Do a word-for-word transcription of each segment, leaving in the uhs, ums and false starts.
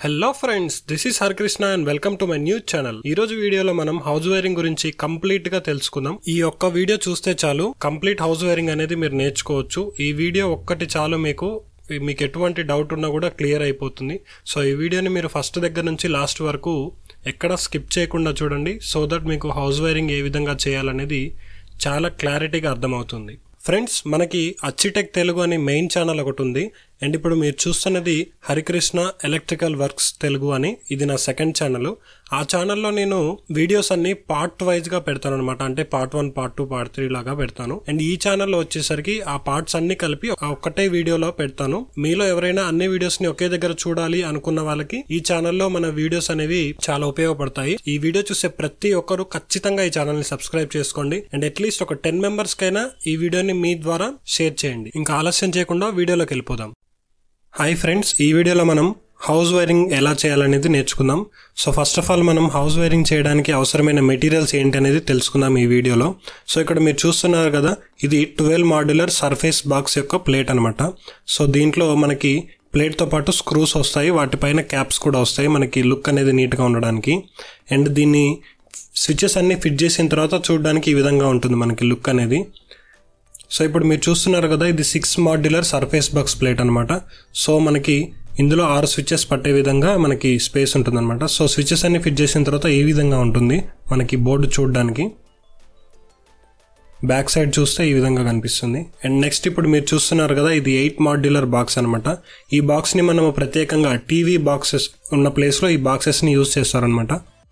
Hello friends, this is Harikrishna and welcome to my new channel. ఈ రోజు వీడియోలో మనం హౌస్ వైరింగ్ గురించి కంప్లీట్ గా తెలుసుకుందాం. ఈ ఒక్క వీడియో చూస్తే చాలు కంప్లీట్ హౌస్ వైరింగ్ అనేది మీరు నేర్చుకోవచ్చు. ఈ వీడియో ఒక్కటి చాలు, మీకు మీకు ఎటువంటి డౌట్ ఉన్నా కూడా క్లియర్ అయిపోతుంది. సో ఈ వీడియోని మీరు ఫస్ట్ దగ్గర నుంచి లాస్ట్ వరకు ఎక్కడ స్కిప్ చేయకుండా చూడండి, సో దట్ మీకు హౌస్ వైరింగ్ ఏ విధంగా చేయాలనేది చాలా క్లారిటీగా అర్థమవుతుంది. ఫ్రెండ్స్, మనకి అచ్చిటెక్ తెలుగు అని మెయిన్ ఛానల్ ఒకటి ఉంది, అండ్ ఇప్పుడు మీరు చూస్తున్నది హరికృష్ణ ఎలక్ట్రికల్ వర్క్స్ తెలుగు అని. ఇది నా సెకండ్ ఛానల్. ఆ ఛానల్లో నేను వీడియోస్ అన్ని పార్ట్ వైజ్ గా పెడతాను అనమాట. అంటే part one, part two, part three లాగా పెడతాను. అండ్ ఈ ఛానల్లో వచ్చేసరికి ఆ పార్ట్స్ అన్ని కలిపి ఒక్కటే వీడియోలో పెడతాను. మీలో ఎవరైనా అన్ని వీడియోస్ ని ఒకే దగ్గర చూడాలి అనుకున్న వాళ్ళకి ఈ ఛానల్లో మన వీడియోస్ అనేవి చాలా ఉపయోగపడతాయి. ఈ వీడియో చూసే ప్రతి ఒక్కరు ఖచ్చితంగా ఈ ఛానల్ ని సబ్స్క్రైబ్ చేసుకోండి, అండ్ అట్లీస్ట్ ఒక టెన్ మెంబర్స్ కైనా ఈ వీడియోని మీ ద్వారా షేర్ చేయండి. ఇంకా ఆలస్యం చేయకుండా వీడియోలోకి వెళ్ళిపోదాం. హాయ్ ఫ్రెండ్స్, ఈ వీడియోలో మనం హౌస్ వైరింగ్ ఎలా చేయాలనేది నేర్చుకుందాం. సో ఫస్ట్ ఆఫ్ ఆల్ మనం హౌస్ వైరింగ్ చేయడానికి అవసరమైన మెటీరియల్స్ ఏంటి అనేది తెలుసుకుందాం ఈ వీడియోలో. సో ఇక్కడ మీరు చూస్తున్నారు కదా, ఇది ట్వెల్వ్ మాడ్యులర్ సర్ఫేస్ బాక్స్ యొక్క ప్లేట్ అనమాట. సో దీంట్లో మనకి ప్లేట్తో పాటు స్క్రూస్ వస్తాయి, వాటిపైన క్యాప్స్ కూడా వస్తాయి మనకి లుక్ అనేది నీట్గా ఉండడానికి. అండ్ దీన్ని స్విచెస్ అన్ని ఫిట్ చేసిన తర్వాత చూడడానికి ఈ విధంగా ఉంటుంది మనకి లుక్ అనేది. సో ఇప్పుడు మీరు చూస్తున్నారు కదా, ఇది six modular surface box plate అనమాట. సో మనకి ఇందులో ఆరు స్విచెస్ పట్టే విధంగా మనకి స్పేస్ ఉంటుంది అనమాట. సో స్విచెస్ అన్ని ఫిట్ చేసిన తర్వాత ఈ విధంగా ఉంటుంది మనకి బోర్డు చూడడానికి. బ్యాక్ సైడ్ చూస్తే ఈ విధంగా కనిపిస్తుంది. అండ్ నెక్స్ట్ ఇప్పుడు మీరు చూస్తున్నారు కదా, ఇది ఎయిట్ మాడ్యులర్ బాక్స్ అనమాట. ఈ బాక్స్ని మనం ప్రత్యేకంగా టీవీ బాక్సెస్ ఉన్న ప్లేస్లో ఈ బాక్సెస్ని యూజ్ చేస్తారనమాట.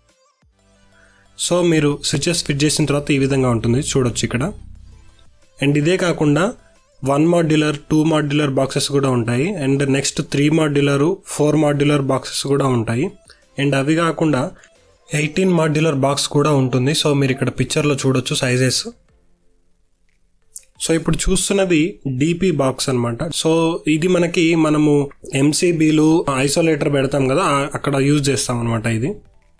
సో మీరు స్విచెస్ ఫిట్ చేసిన తర్వాత ఈ విధంగా ఉంటుంది చూడొచ్చు ఇక్కడ. అండ్ ఇదే కాకుండా one modular, two modular boxes కూడా ఉంటాయి. And next three modular, four modular boxes కూడా ఉంటాయి. అండ్ అవి కాకుండా ఎయిటీన్ మాడ్యులర్ బాక్స్ కూడా ఉంటుంది. సో మీరు ఇక్కడ పిక్చర్లో చూడొచ్చు సైజెస్. సో ఇప్పుడు చూస్తున్నది డీపీ బాక్స్ అనమాట. సో ఇది మనకి మనము ఎంసీబీలు ఐసోలేటర్ పెడతాం కదా, అక్కడ యూజ్ చేస్తాం అనమాట ఇది.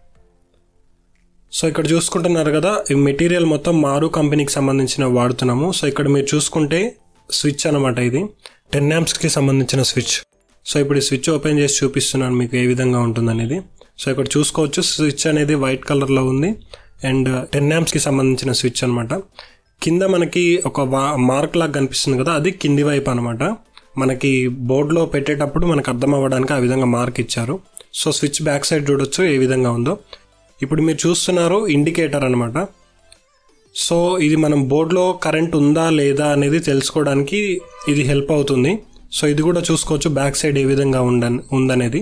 సో ఇక్కడ చూసుకుంటున్నారు కదా, ఈ మెటీరియల్ మొత్తం మారు కంపెనీకి సంబంధించిన వాడుతున్నాము. సో ఇక్కడ మీరు చూసుకుంటే స్విచ్ అనమాట, ఇది టెన్ యాంప్స్కి సంబంధించిన స్విచ్. సో ఇప్పుడు ఈ స్విచ్ ఓపెన్ చేసి చూపిస్తున్నాను మీకు ఏ విధంగా ఉంటుందనేది. సో ఇక్కడ చూసుకోవచ్చు, స్విచ్ అనేది వైట్ కలర్లో ఉంది అండ్ టెన్ యాంప్స్కి సంబంధించిన స్విచ్ అనమాట. కింద మనకి ఒక మార్క్ లాగా కనిపిస్తుంది కదా, అది కింది వైపు అనమాట. మనకి బోర్డులో పెట్టేటప్పుడు మనకు అర్థం అవ్వడానికి ఆ విధంగా మార్క్ ఇచ్చారు. సో స్విచ్ బ్యాక్ సైడ్ చూడొచ్చు ఏ విధంగా ఉందో. ఇప్పుడు మీరు చూస్తున్నారు ఇండికేటర్ అనమాట. సో ఇది మనం బోర్డులో కరెంట్ ఉందా లేదా అనేది తెలుసుకోవడానికి ఇది హెల్ప్ అవుతుంది. సో ఇది కూడా చూసుకోవచ్చు బ్యాక్ సైడ్ ఏ విధంగా ఉండ ఉందనేది.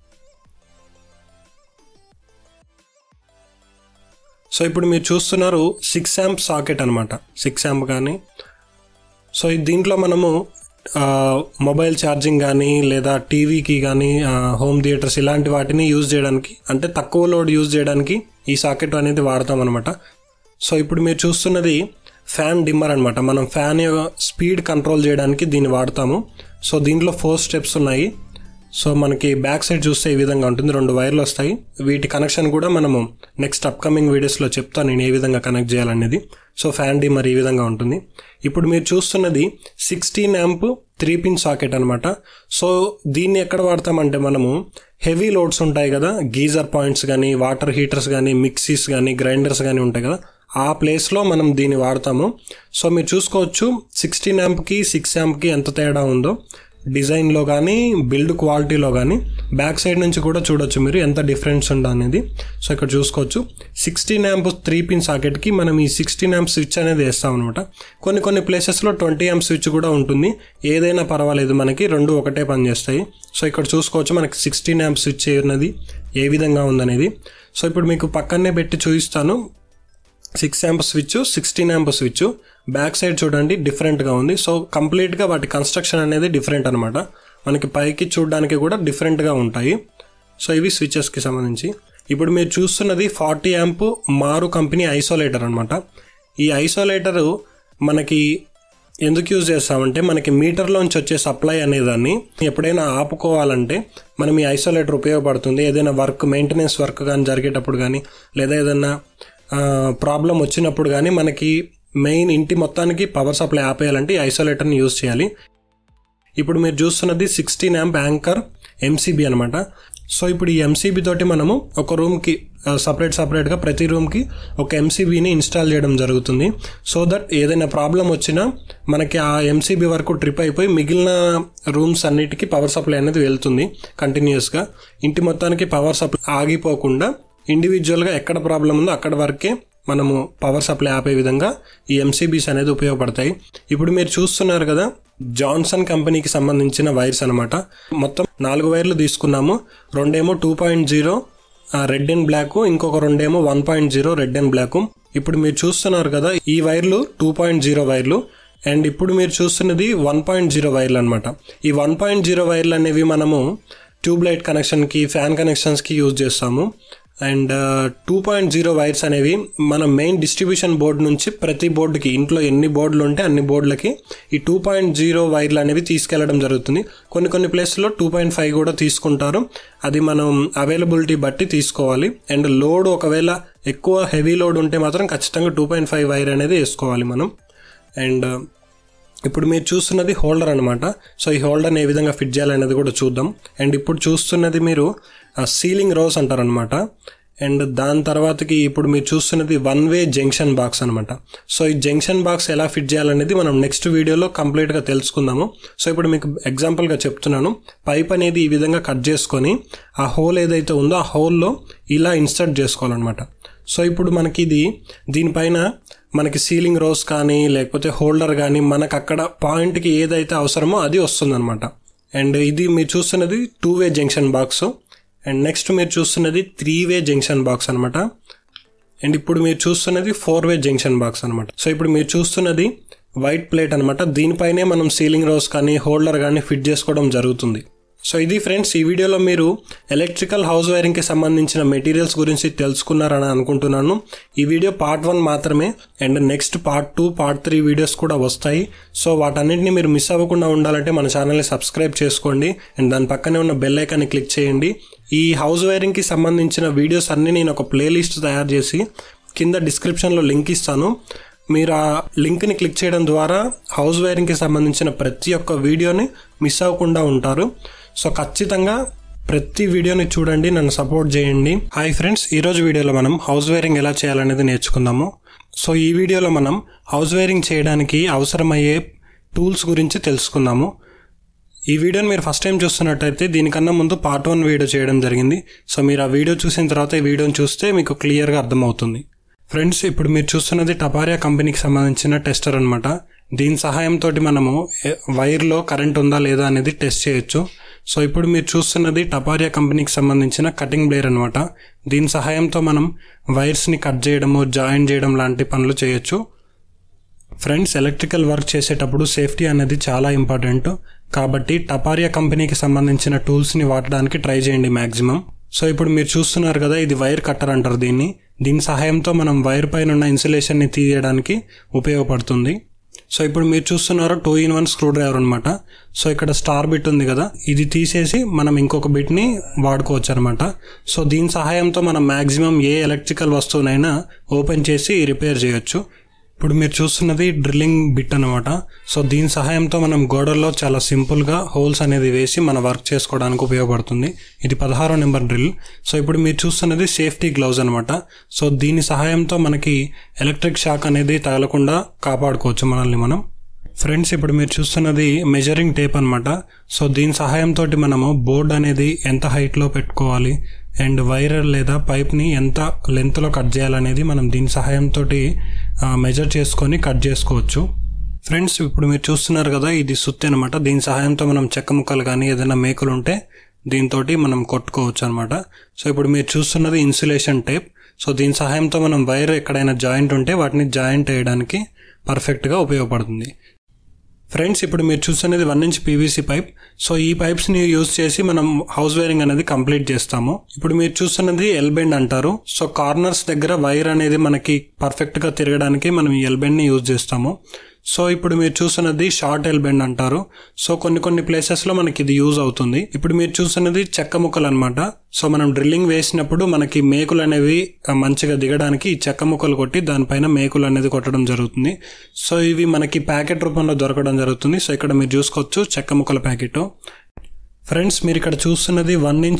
సో ఇప్పుడు మీరు చూస్తున్నారు సిక్స్ యాంప్ సాకెట్ అనమాట, సిక్స్ యాంప్ కానీ. సో దీంట్లో మనము మొబైల్ ఛార్జింగ్ కానీ లేదా టీవీకి కానీ హోమ్ థియేటర్స్ ఇలాంటి వాటిని యూజ్ చేయడానికి, అంటే తక్కువ లోడ్ యూజ్ చేయడానికి ఈ సాకెట్ అనేది వాడతాం అనమాట. సో ఇప్పుడు మీరు చూస్తున్నది ఫ్యాన్ డిమ్మర్ అనమాట. మనం ఫ్యాన్ యొక్క స్పీడ్ కంట్రోల్ చేయడానికి దీన్ని వాడతాము. సో దీంట్లో ఫోర్ స్టెప్స్ ఉన్నాయి. సో మనకి బ్యాక్ సైడ్ చూస్తే ఈ విధంగా ఉంటుంది, రెండు వైర్లు వస్తాయి. వీటి కనెక్షన్ కూడా మనము నెక్స్ట్ అప్కమింగ్ వీడియోస్లో చెప్తాను నేను ఏ విధంగా కనెక్ట్ చేయాలనేది. సో ఫ్యాన్ డిమ్మర్ ఈ విధంగా ఉంటుంది. ఇప్పుడు మీరు చూస్తున్నది sixteen amp three pin socket అనమాట. సో దీన్ని ఎక్కడ వాడతామంటే మనము హెవీ లోడ్స్ ఉంటాయి కదా, గీజర్ పాయింట్స్ కానీ, వాటర్ హీటర్స్ కానీ, మిక్సీస్ కానీ, గ్రైండర్స్ కానీ ఉంటాయి కదా, ఆ ప్లేస్లో మనం దీన్ని వాడతాము. సో మీరు చూసుకోవచ్చు సిక్స్టీన్ యాంప్కి సిక్స్ యాంప్కి ఎంత తేడా ఉందో డిజైన్లో కానీ, బిల్డ్ క్వాలిటీలో కానీ. బ్యాక్ సైడ్ నుంచి కూడా చూడొచ్చు మీరు ఎంత డిఫరెన్స్ ఉందో అనేది. సో ఇక్కడ చూసుకోవచ్చు సిక్స్టీన్ యాంప్ త్రీ పిన్ సాకెట్కి మనం ఈ సిక్స్టీన్ యాంప్ స్విచ్ అనేది వేస్తాం అనమాట. కొన్ని కొన్ని ప్లేసెస్లో ట్వంటీ యాంప్ స్విచ్ కూడా ఉంటుంది. ఏదైనా పర్వాలేదు, మనకి రెండు ఒకటే పని చేస్తాయి. సో ఇక్కడ చూసుకోవచ్చు మనకి సిక్స్టీన్ యాంప్ స్విచ్ ఉన్నది ఏ విధంగా ఉందనేది. సో ఇప్పుడు మీకు పక్కనే పెట్టి చూపిస్తాను. Six amp switch, sixteen amp switch. Back side చూడండి డిఫరెంట్గా ఉంది. సో కంప్లీట్గా వాటి కన్స్ట్రక్షన్ అనేది డిఫరెంట్ అనమాట. మనకి పైకి చూడడానికి కూడా డిఫరెంట్గా ఉంటాయి. సో ఇవి స్విచెస్కి సంబంధించి. ఇప్పుడు మీరు చూస్తున్నది ఫార్టీ యాంప్ మారు కంపెనీ ఐసోలేటర్ అనమాట. ఈ ఐసోలేటరు మనకి ఎందుకు యూజ్ చేస్తామంటే, మనకి మీటర్లోంచి వచ్చే సప్లై అనేదాన్ని ఎప్పుడైనా ఆపుకోవాలంటే మనం ఈ ఐసోలేటర్ ఉపయోగపడుతుంది. ఏదైనా వర్క్, మెయింటెనెన్స్ వర్క్ కానీ జరిగేటప్పుడు కానీ, లేదా ఏదైనా ప్రాబ్లం వచ్చినప్పుడు కానీ మనకి మెయిన్ ఇంటి మొత్తానికి పవర్ సప్లై ఆపేయాలంటే ఈ ఐసోలేటర్ని యూజ్ చేయాలి. ఇప్పుడు మీరు చూస్తున్నది సిక్స్టీన్ యాంప్ యాంకర్ ఎంసీబీ అనమాట. సో ఇప్పుడు ఈ ఎంసీబీ తోటి మనము ఒక రూమ్కి సపరేట్ సపరేట్గా ప్రతి రూమ్కి ఒక ఎంసీబీని ఇన్స్టాల్ చేయడం జరుగుతుంది. సో దట్ ఏదైనా ప్రాబ్లం వచ్చినా మనకి ఆ ఎంసీబీ వరకు ట్రిప్ అయిపోయి మిగిలిన రూమ్స్ అన్నిటికీ పవర్ సప్లై అనేది వెళ్తుంది కంటిన్యూస్గా. ఇంటి మొత్తానికి పవర్ సప్లై ఆగిపోకుండా ఇండివిజువల్గా ఎక్కడ ప్రాబ్లం ఉందో అక్కడ వరకే మనము పవర్ సప్లై ఆపే విధంగా ఈ ఎంసీబీస్ అనేది ఉపయోగపడతాయి. ఇప్పుడు మీరు చూస్తున్నారు కదా, జాన్సన్ కంపెనీకి సంబంధించిన వైర్స్ అనమాట. మొత్తం నాలుగు వైర్లు తీసుకున్నాము. రెండేమో two point zero red and black, ఇంకొక రెండేమో one point zero red and black. ఇప్పుడు మీరు చూస్తున్నారు కదా, ఈ వైర్లు టూ పాయింట్ జీరో వైర్లు అండ్ ఇప్పుడు మీరు చూస్తున్నది వన్ పాయింట్ జీరో వైర్లు అనమాట. ఈ వన్ పాయింట్ జీరో వైర్లు అనేవి మనము ట్యూబ్ లైట్ కనెక్షన్కి, ఫ్యాన్ కనెక్షన్స్కి యూజ్ చేస్తాము. And two point zero wires అనేవి మన మెయిన్ డిస్ట్రిబ్యూషన్ బోర్డు నుంచి ప్రతి బోర్డుకి, ఇంట్లో ఎన్ని బోర్డులు ఉంటే అన్ని బోర్డులకి ఈ టూ పాయింట్ జీరో వైర్లు అనేవి తీసుకెళ్లడం జరుగుతుంది. కొన్ని కొన్ని ప్లేస్లో టూ పాయింట్ ఫైవ్ కూడా తీసుకుంటారు. అది మనం అవైలబిలిటీ బట్టి తీసుకోవాలి. అండ్ లోడ్ ఒకవేళ ఎక్కువ హెవీ లోడ్ ఉంటే మాత్రం ఖచ్చితంగా టూ పాయింట్ ఫైవ్ వైర్ అనేది వేసుకోవాలి మనం. అండ్ ఇప్పుడు మీరు చూస్తున్నది హోల్డర్ అనమాట. సో ఈ హోల్డర్ని ఏ విధంగా ఫిట్ చేయాలనేది కూడా చూద్దాం. అండ్ ఇప్పుడు చూస్తున్నది మీరు సీలింగ్ రోస్ అంటారనమాట. అండ్ దాని తర్వాతకి ఇప్పుడు మీరు చూస్తున్నది వన్ వే జంక్షన్ బాక్స్ అనమాట. సో ఈ జంక్షన్ బాక్స్ ఎలా ఫిట్ చేయాలనేది మనం నెక్స్ట్ వీడియోలో కంప్లీట్గా తెలుసుకుందాము. సో ఇప్పుడు మీకు ఎగ్జాంపుల్గా చెప్తున్నాను. పైప్ అనేది ఈ విధంగా కట్ చేసుకొని ఆ హోల్ ఏదైతే ఉందో ఆ హోల్లో ఇలా ఇన్సర్ట్ చేసుకోవాలన్నమాట. సో ఇప్పుడు మనకి ఇది దీనిపైన మనకి సీలింగ్ రోస్ కానీ లేకపోతే హోల్డర్ కానీ మనకు అక్కడ పాయింట్కి ఏదైతే అవసరమో అది వస్తుందన్నమాట. అండ్ ఇది మీరు చూస్తున్నది two way junction box. And next మీరు చూస్తున్నది త్రీ వే జంక్షన్ బాక్స్ అనమాట. అండ్ ఇప్పుడు మీరు చూస్తున్నది ఫోర్ వే జంక్షన్ బాక్స్ అనమాట. సో ఇప్పుడు మీరు చూస్తున్నది వైట్ ప్లేట్ అనమాట. దీనిపైనే మనం సీలింగ్ రోస్ కానీ హోల్డర్ కానీ ఫిట్ చేసుకోవడం జరుగుతుంది. సో ఇది ఫ్రెండ్స్, ఈ వీడియోలో మీరు ఎలక్ట్రికల్ హౌస్ వైరింగ్కి సంబంధించిన మెటీరియల్స్ గురించి తెలుసుకున్నారని అనుకుంటున్నాను. ఈ వీడియో పార్ట్ వన్ మాత్రమే. And next part two, part three videos కూడా వస్తాయి. సో వాటన్నిటిని మీరు మిస్ అవ్వకుండా ఉండాలంటే మన ఛానల్ని సబ్స్క్రైబ్ చేసుకోండి. అండ్ దాని పక్కనే ఉన్న బెల్ ఐకాన్ని క్లిక్ చేయండి. ఈ హౌస్ వైరింగ్కి సంబంధించిన వీడియోస్ అన్నీ నేను ఒక ప్లేలిస్ట్ తయారు చేసి కింద డిస్క్రిప్షన్లో లింక్ ఇస్తాను. మీరు ఆ లింక్ని క్లిక్ చేయడం ద్వారా హౌస్ వైరింగ్కి సంబంధించిన ప్రతి ఒక్క వీడియోని మిస్ అవ్వకుండా ఉంటారు. సో ఖచ్చితంగా ప్రతి వీడియోని చూడండి, నన్ను సపోర్ట్ చేయండి. హాయ్ ఫ్రెండ్స్, ఈరోజు వీడియోలో మనం హౌస్ వైరింగ్ ఎలా చేయాలనేది నేర్చుకుందాము. సో ఈ వీడియోలో మనం హౌస్ వైరింగ్ చేయడానికి అవసరమయ్యే టూల్స్ గురించి తెలుసుకుందాము. ఈ వీడియోని మీరు ఫస్ట్ టైం చూస్తున్నట్టయితే దీనికన్నా ముందు పార్ట్ వన్ వీడియో చేయడం జరిగింది. సో మీరు ఆ వీడియో చూసిన తర్వాత ఈ వీడియోని చూస్తే మీకు క్లియర్గా అర్థమవుతుంది. ఫ్రెండ్స్, ఇప్పుడు మీరు చూస్తున్నది టపారియా కంపెనీకి సంబంధించిన టెస్టర్ అనమాట. దీని సహాయంతో మనము వైర్లో కరెంట్ ఉందా లేదా అనేది టెస్ట్ చేయొచ్చు. సో ఇప్పుడు మీరు చూస్తున్నది టపారియా కంపెనీకి సంబంధించిన కటింగ్ బ్లేడ్ అనమాట. దీని సహాయంతో మనం వైర్స్ని కట్ చేయడము, జాయిన్ చేయడం లాంటి పనులు చేయొచ్చు. ఫ్రెండ్స్, ఎలక్ట్రికల్ వర్క్ చేసేటప్పుడు సేఫ్టీ అనేది చాలా ఇంపార్టెంట్. కాబట్టి టపారియా కంపెనీకి సంబంధించిన టూల్స్ని వాడడానికి ట్రై చేయండి మ్యాక్సిమం. సో ఇప్పుడు మీరు చూస్తున్నారు కదా, ఇది వైర్ కట్టర్ అంటారు దీన్ని. దీని సహాయంతో మనం వైర్ పైన ఉన్న ఇన్సులేషన్ని తీయడానికి ఉపయోగపడుతుంది. సో ఇప్పుడు మీరు చూస్తున్నారు two in one screwdriver అనమాట. సో ఇక్కడ స్టార్ బిట్ ఉంది కదా, ఇది తీసేసి మనం ఇంకొక బిట్ని వాడుకోవచ్చు అనమాట. సో దీని సహాయంతో మనం మ్యాక్సిమం ఏ ఎలక్ట్రికల్ వస్తువునైనా ఓపెన్ చేసి రిపేర్ చేయొచ్చు. ఇప్పుడు మీరు చూస్తున్నది డ్రిల్లింగ్ బిట్ అనమాట. సో దీని సహాయంతో మనం గోడల్లో చాలా సింపుల్గా హోల్స్ అనేది వేసి మన వర్క్ చేసుకోవడానికి ఉపయోగపడుతుంది. ఇది పదహారో నెంబర్ డ్రిల్. సో ఇప్పుడు మీరు చూస్తున్నది సేఫ్టీ గ్లౌజ్ అనమాట. సో దీని సహాయంతో మనకి ఎలక్ట్రిక్ షాక్ అనేది తగలకుండా కాపాడుకోవచ్చు మనల్ని మనం. ఫ్రెండ్స్, ఇప్పుడు మీరు చూస్తున్నది మెజరింగ్ టేప్ అనమాట. సో దీని సహాయంతో మనము బోర్డ్ అనేది ఎంత హైట్లో పెట్టుకోవాలి అండ్ వైర్ లేదా పైప్ని ఎంత లెంత్లో కట్ చేయాలనేది మనం దీని సహాయంతో మెజర్ చేసుకొని కట్ చేసుకోవచ్చు. ఫ్రెండ్స్, ఇప్పుడు మీరు చూస్తున్నారు కదా, ఇది సుత్తి అనమాట. దీని సహాయంతో మనం చెక్క ముక్కలు కానీ ఏదైనా మేకులు ఉంటే దీంతో మనం కొట్టుకోవచ్చు అనమాట. సో ఇప్పుడు మీరు చూస్తున్నది ఇన్సులేషన్ టేప్. సో దీని సహాయంతో మనం వైర్ ఎక్కడైనా జాయింట్ ఉంటే వాటిని జాయింట్ వేయడానికి పర్ఫెక్ట్గా ఉపయోగపడుతుంది. ఫ్రెండ్స్, ఇప్పుడు మీరు చూస్తున్నది one inch PVC pipe. So ఈ పైప్స్ని యూజ్ చేసి మనం హౌస్ వైరింగ్ అనేది కంప్లీట్ చేస్తాము. ఇప్పుడు మీరు చూస్తున్నది ఎల్ బెండ్ అంటారు. సో కార్నర్స్ దగ్గర వైర్ అనేది మనకి పర్ఫెక్ట్గా తిరగడానికి మనం ఈ ఎల్ బెండ్ని యూజ్ చేస్తాము. సో ఇప్పుడు మీరు చూస్తున్నది షార్ట్ ఎల్ బెండ్ అంటారు. సో కొన్ని కొన్ని ప్లేసెస్లో మనకి ఇది యూజ్ అవుతుంది. ఇప్పుడు మీరు చూస్తున్నది చెక్క ముక్కలు అనమాట. సో మనం డ్రిల్లింగ్ వేసినప్పుడు మనకి మేకులు అనేవి మంచిగా దిగడానికి ఈ చెక్క ముక్కలు కొట్టి దానిపైన మేకులు అనేది కొట్టడం జరుగుతుంది. సో ఇవి మనకి ప్యాకెట్ రూపంలో దొరకడం జరుగుతుంది. సో ఇక్కడ మీరు చూసుకోవచ్చు చెక్క ముక్కల ప్యాకెట్. ఫ్రెండ్స్, మీరు ఇక్కడ చూస్తున్నది వన్ ఇంచ్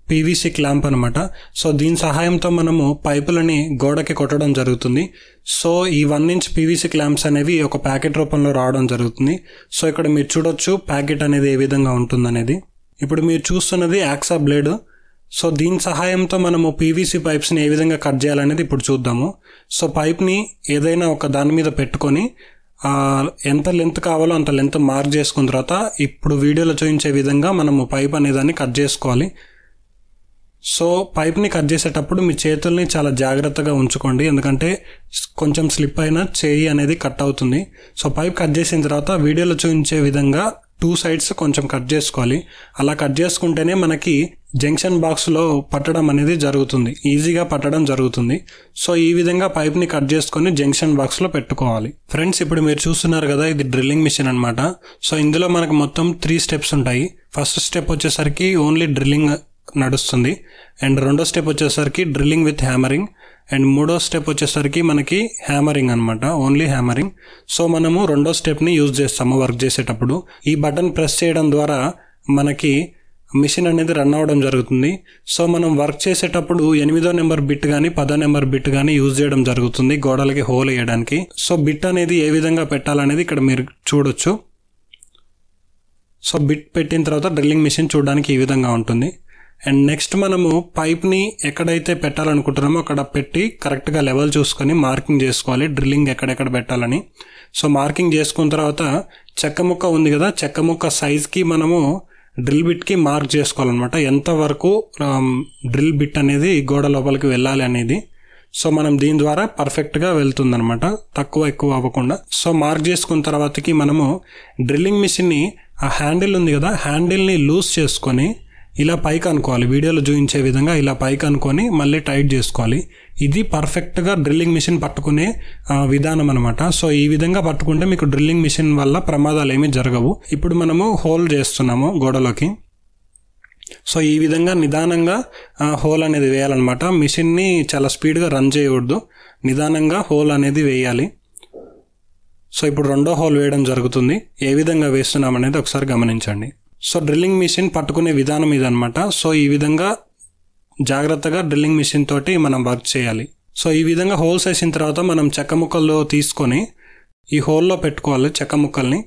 పీవీసీ క్లాంప్ అనమాట. సో దీని సహాయంతో మనము పైపులని గోడకి కొట్టడం జరుగుతుంది. సో ఈ వన్ ఇంచ్ పీవీసీ క్లాంప్స్ అనేవి ఒక ప్యాకెట్ రూపంలో రావడం జరుగుతుంది. సో ఇక్కడ మీరు చూడొచ్చు ప్యాకెట్ అనేది ఏ విధంగా ఉంటుందనేది. ఇప్పుడు మీరు చూస్తున్నది యాక్సా బ్లేడ్. సో దీని సహాయంతో మనము పీవీసీ పైప్స్ని ఏ విధంగా కట్ చేయాలనేది ఇప్పుడు చూద్దాము. సో పైప్ని ఏదైనా ఒక దాని మీద పెట్టుకొని ఎంత లెంత్ కావాలో అంత లెంత్ మార్క్ చేసుకున్న తర్వాత ఇప్పుడు వీడియోలో చూపించే విధంగా మనము పైప్ అనేదాన్ని కట్ చేసుకోవాలి. సో పైప్ని కట్ చేసేటప్పుడు మీ చేతుల్ని చాలా జాగ్రత్తగా ఉంచుకోండి, ఎందుకంటే కొంచెం స్లిప్ అయినా చేయి అనేది కట్ అవుతుంది. సో పైప్ కట్ చేసిన తర్వాత వీడియోలో చూపించే విధంగా టూ సైడ్స్ కొంచెం కట్ చేసుకోవాలి. అలా కట్ చేసుకుంటేనే మనకి జంక్షన్ బాక్స్లో పట్టడం అనేది జరుగుతుంది, ఈజీగా పట్టడం జరుగుతుంది. సో ఈ విధంగా పైప్ని కట్ చేసుకొని జంక్షన్ బాక్స్లో పెట్టుకోవాలి. ఫ్రెండ్స్ ఇప్పుడు మీరు చూస్తున్నారు కదా, ఇది డ్రిల్లింగ్ మిషన్ అనమాట. సో ఇందులో మనకు మొత్తం త్రీ స్టెప్స్ ఉంటాయి. ఫస్ట్ స్టెప్ వచ్చేసరికి ఓన్లీ డ్రిల్లింగ్ నడుస్తుంది, అండ్ రెండో స్టెప్ వచ్చేసరికి డ్రిల్లింగ్ విత్ హ్యామరింగ్, అండ్ మూడో స్టెప్ వచ్చేసరికి మనకి హ్యామరింగ్ అనమాట, ఓన్లీ హ్యామరింగ్. సో మనము రెండో స్టెప్ని యూజ్ చేస్తాము వర్క్ చేసేటప్పుడు. ఈ బటన్ ప్రెస్ చేయడం ద్వారా మనకి మిషన్ అనేది రన్ అవ్వడం జరుగుతుంది. సో మనం వర్క్ చేసేటప్పుడు ఎనిమిదో నెంబర్ బిట్ కానీ పదో నెంబర్ బిట్ కానీ యూజ్ చేయడం జరుగుతుంది గోడలకి హోల్ వేయడానికి. సో బిట్ అనేది ఏ విధంగా పెట్టాలనేది ఇక్కడ మీరు చూడొచ్చు. సో బిట్ పెట్టిన తర్వాత డ్రిల్లింగ్ మిషన్ చూడడానికి ఈ విధంగా ఉంటుంది. అండ్ నెక్స్ట్ మనము పైప్ని ఎక్కడైతే పెట్టాలనుకుంటున్నామో అక్కడ పెట్టి కరెక్ట్గా లెవెల్ చూసుకొని మార్కింగ్ చేసుకోవాలి డ్రిల్లింగ్ ఎక్కడెక్కడ పెట్టాలని. సో మార్కింగ్ చేసుకున్న తర్వాత చెక్క ముక్క ఉంది కదా, చెక్క ముక్క సైజ్కి మనము డ్రిల్ బిట్కి మార్క్ చేసుకోవాలన్నమాట, ఎంతవరకు డ్రిల్ బిట్ అనేది గోడ లోపలికి వెళ్ళాలి అనేది. సో మనం దీని ద్వారా పర్ఫెక్ట్గా వెళ్తుందనమాట, తక్కువ ఎక్కువ అవ్వకుండా. సో మార్క్ చేసుకున్న తర్వాతకి మనము డ్రిల్లింగ్ మిషన్ని ఆ హ్యాండిల్ ఉంది కదా, హ్యాండిల్ని లూజ్ చేసుకొని ఇలా పైకి అనుకోవాలి, వీడియోలో చూపించే విధంగా ఇలా పైకి అనుకొని మళ్ళీ టైట్ చేసుకోవాలి. ఇది పర్ఫెక్ట్గా డ్రిల్లింగ్ మిషన్ పట్టుకునే విధానం అనమాట. సో ఈ విధంగా పట్టుకుంటే మీకు డ్రిల్లింగ్ మిషన్ వల్ల ప్రమాదాలు ఏమీ జరగవు. ఇప్పుడు మనము హోల్ చేస్తున్నాము గోడలోకి. సో ఈ విధంగా నిదానంగా హోల్ అనేది వేయాలన్నమాట. మిషన్ని చాలా స్పీడ్గా రన్ చేయకూడదు, నిదానంగా హోల్ అనేది వేయాలి. సో ఇప్పుడు రెండో హోల్ వేయడం జరుగుతుంది. ఏ విధంగా వేస్తున్నాం అనేది ఒకసారి గమనించండి. సో డ్రిల్లింగ్ మిషన్ పట్టుకునే విధానం ఇదనమాట. సో ఈ విధంగా జాగ్రత్తగా డ్రిల్లింగ్ మిషన్ తోటి మనం వర్క్ చేయాలి. సో ఈ విధంగా హోల్స్ వేసిన తర్వాత మనం చెక్క ముక్కల్లో తీసుకొని ఈ హోల్లో పెట్టుకోవాలి. చెక్క ముక్కల్ని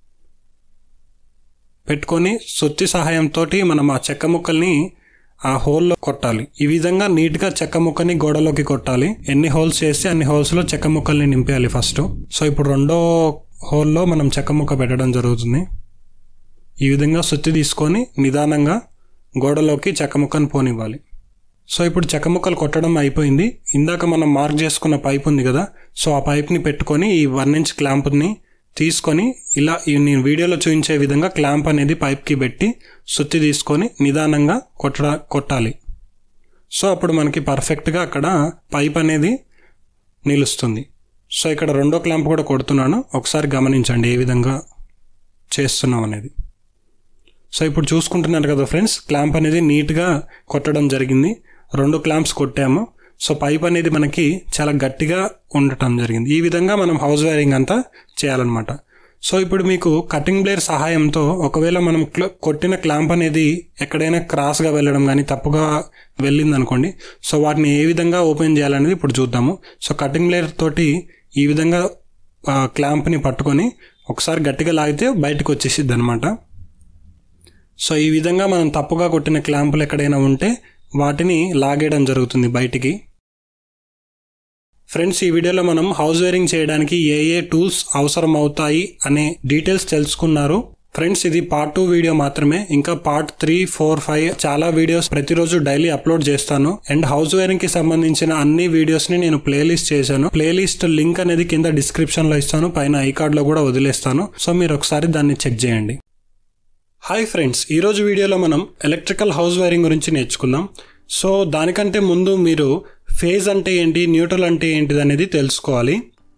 పెట్టుకొని సుత్తి సహాయంతో మనం ఆ చెక్క ముక్కల్ని ఆ హోల్లో కొట్టాలి. ఈ విధంగా నీట్గా చెక్క ముక్కని గోడలోకి కొట్టాలి. ఎన్ని హోల్స్ చేస్తే అన్ని హోల్స్లో చెక్క ముక్కల్ని నింపేయాలి ఫస్ట్. సో ఇప్పుడు రెండో హోల్లో మనం చెక్క ముక్క పెట్టడం జరుగుతుంది. ఈ విధంగా సుత్తి తీసుకొని నిదానంగా గోడలోకి చెక్క ముక్కను పోనివ్వాలి. సో ఇప్పుడు చెక్క ముక్కలు కొట్టడం అయిపోయింది. ఇందాక మనం మార్క్ చేసుకున్న పైప్ ఉంది కదా, సో ఆ పైప్ని పెట్టుకొని ఈ వన్ ఇంచ్ క్లాంప్ని తీసుకొని ఇలా నేను వీడియోలో చూపించే విధంగా క్లాంప్ అనేది పైప్కి పెట్టి సుత్తి తీసుకొని నిదానంగా కొట్ట కొట్టాలి. సో అప్పుడు మనకి పర్ఫెక్ట్గా అక్కడ పైప్ అనేది నిలుస్తుంది. సో ఇక్కడ రెండో క్లాంప్ కూడా కొడుతున్నాను, ఒకసారి గమనించండి ఏ విధంగా చేస్తున్నాం అనేది. సో ఇప్పుడు చూసుకుంటున్నారు కదా ఫ్రెండ్స్, క్లాంప్ అనేది నీట్గా కొట్టడం జరిగింది. రెండు క్లాంప్స్ కొట్టాము. సో పైప్ అనేది మనకి చాలా గట్టిగా ఉండటం జరిగింది. ఈ విధంగా మనం హౌస్ వైరింగ్ అంతా చేయాలన్నమాట. సో ఇప్పుడు మీకు కటింగ్ బ్లేడ్ సహాయంతో ఒకవేళ మనం కొట్టిన క్లాంప్ అనేది ఎక్కడైనా క్రాస్గా వెళ్ళడం కానీ తప్పుగా వెళ్ళింది అనుకోండి, సో వాటిని ఏ విధంగా ఓపెన్ చేయాలనేది ఇప్పుడు చూద్దాము. సో కటింగ్ బ్లేడ్ తోటి ఈ విధంగా క్లాంప్ని పట్టుకొని ఒకసారి గట్టిగా లాగితే బయటకు వచ్చేసిద్ది అనమాట. సో ఈ విధంగా మనం తప్పుగా కొట్టిన క్లాంపులు ఎక్కడైనా ఉంటే వాటిని లాగేయడం జరుగుతుంది బయటికి. ఫ్రెండ్స్ ఈ వీడియోలో మనం హౌస్ వైరింగ్ చేయడానికి ఏ ఏ టూల్స్ అవసరం అవుతాయి అనే డీటెయిల్స్ తెలుసుకున్నారు. ఫ్రెండ్స్ ఇది పార్ట్ టూ వీడియో మాత్రమే, ఇంకా పార్ట్ త్రీ ఫోర్ ఫైవ్ చాలా వీడియోస్ ప్రతిరోజు డైలీ అప్లోడ్ చేస్తాను. అండ్ హౌస్ వైరింగ్ కి సంబంధించిన అన్ని వీడియోస్ ని నేను ప్లేలిస్ట్ చేశాను. ప్లేలిస్ట్ లింక్ అనేది కింద డిస్క్రిప్షన్ లో ఇస్తాను, పైన ఐ కార్డ్ లో కూడా వదిలేస్తాను. సో మీరు ఒకసారి దాన్ని చెక్ చేయండి. హాయ్ ఫ్రెండ్స్, ఈరోజు వీడియోలో మనం ఎలక్ట్రికల్ హౌస్ వైరింగ్ గురించి నేర్చుకుందాం. సో దానికంటే ముందు మీరు ఫేజ్ అంటే ఏంటి, న్యూట్రల్ అంటే ఏంటిది అనేది తెలుసుకోవాలి.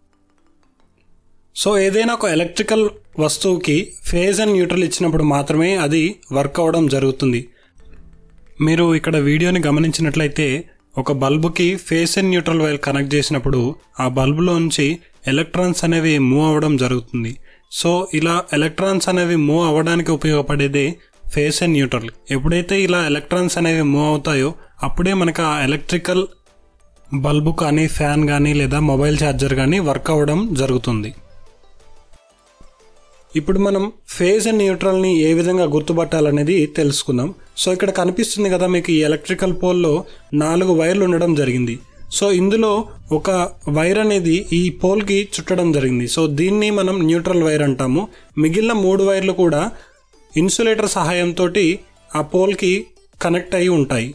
సో ఏదైనా ఒక ఎలక్ట్రికల్ వస్తువుకి ఫేజ్ అండ్ న్యూట్రల్ ఇచ్చినప్పుడు మాత్రమే అది వర్క్ అవ్వడం జరుగుతుంది. మీరు ఇక్కడ వీడియోని గమనించినట్లయితే ఒక బల్బుకి phase and neutral wire connect చేసినప్పుడు ఆ బల్బులోంచి ఎలక్ట్రాన్స్ అనేవి మూవ్ అవ్వడం జరుగుతుంది. సో ఇలా ఎలక్ట్రాన్స్ అనేవి మూవ్ అవ్వడానికి ఉపయోగపడేదే ఫేస్ అండ్ న్యూట్రల్. ఎప్పుడైతే ఇలా ఎలక్ట్రాన్స్ అనేవి మూవ్ అవుతాయో అప్పుడే మనకు ఆ ఎలక్ట్రికల్ బల్బు కానీ ఫ్యాన్ కానీ లేదా మొబైల్ ఛార్జర్ కానీ వర్క్ అవ్వడం జరుగుతుంది. ఇప్పుడు మనం ఫేజ్ అండ్ న్యూట్రల్ని ఏ విధంగా గుర్తుపట్టాలనేది తెలుసుకుందాం. సో ఇక్కడ కనిపిస్తుంది కదా మీకు ఈ ఎలక్ట్రికల్ పోల్లో నాలుగు వైర్లు ఉండడం జరిగింది. సో ఇందులో ఒక వైర్ అనేది ఈ పోల్కి చుట్టడం జరిగింది. సో దీన్ని మనం న్యూట్రల్ వైర్ అంటాము. మిగిలిన మూడు వైర్లు కూడా ఇన్సులేటర్ సహాయంతో ఆ పోల్కి కనెక్ట్ అయి ఉంటాయి.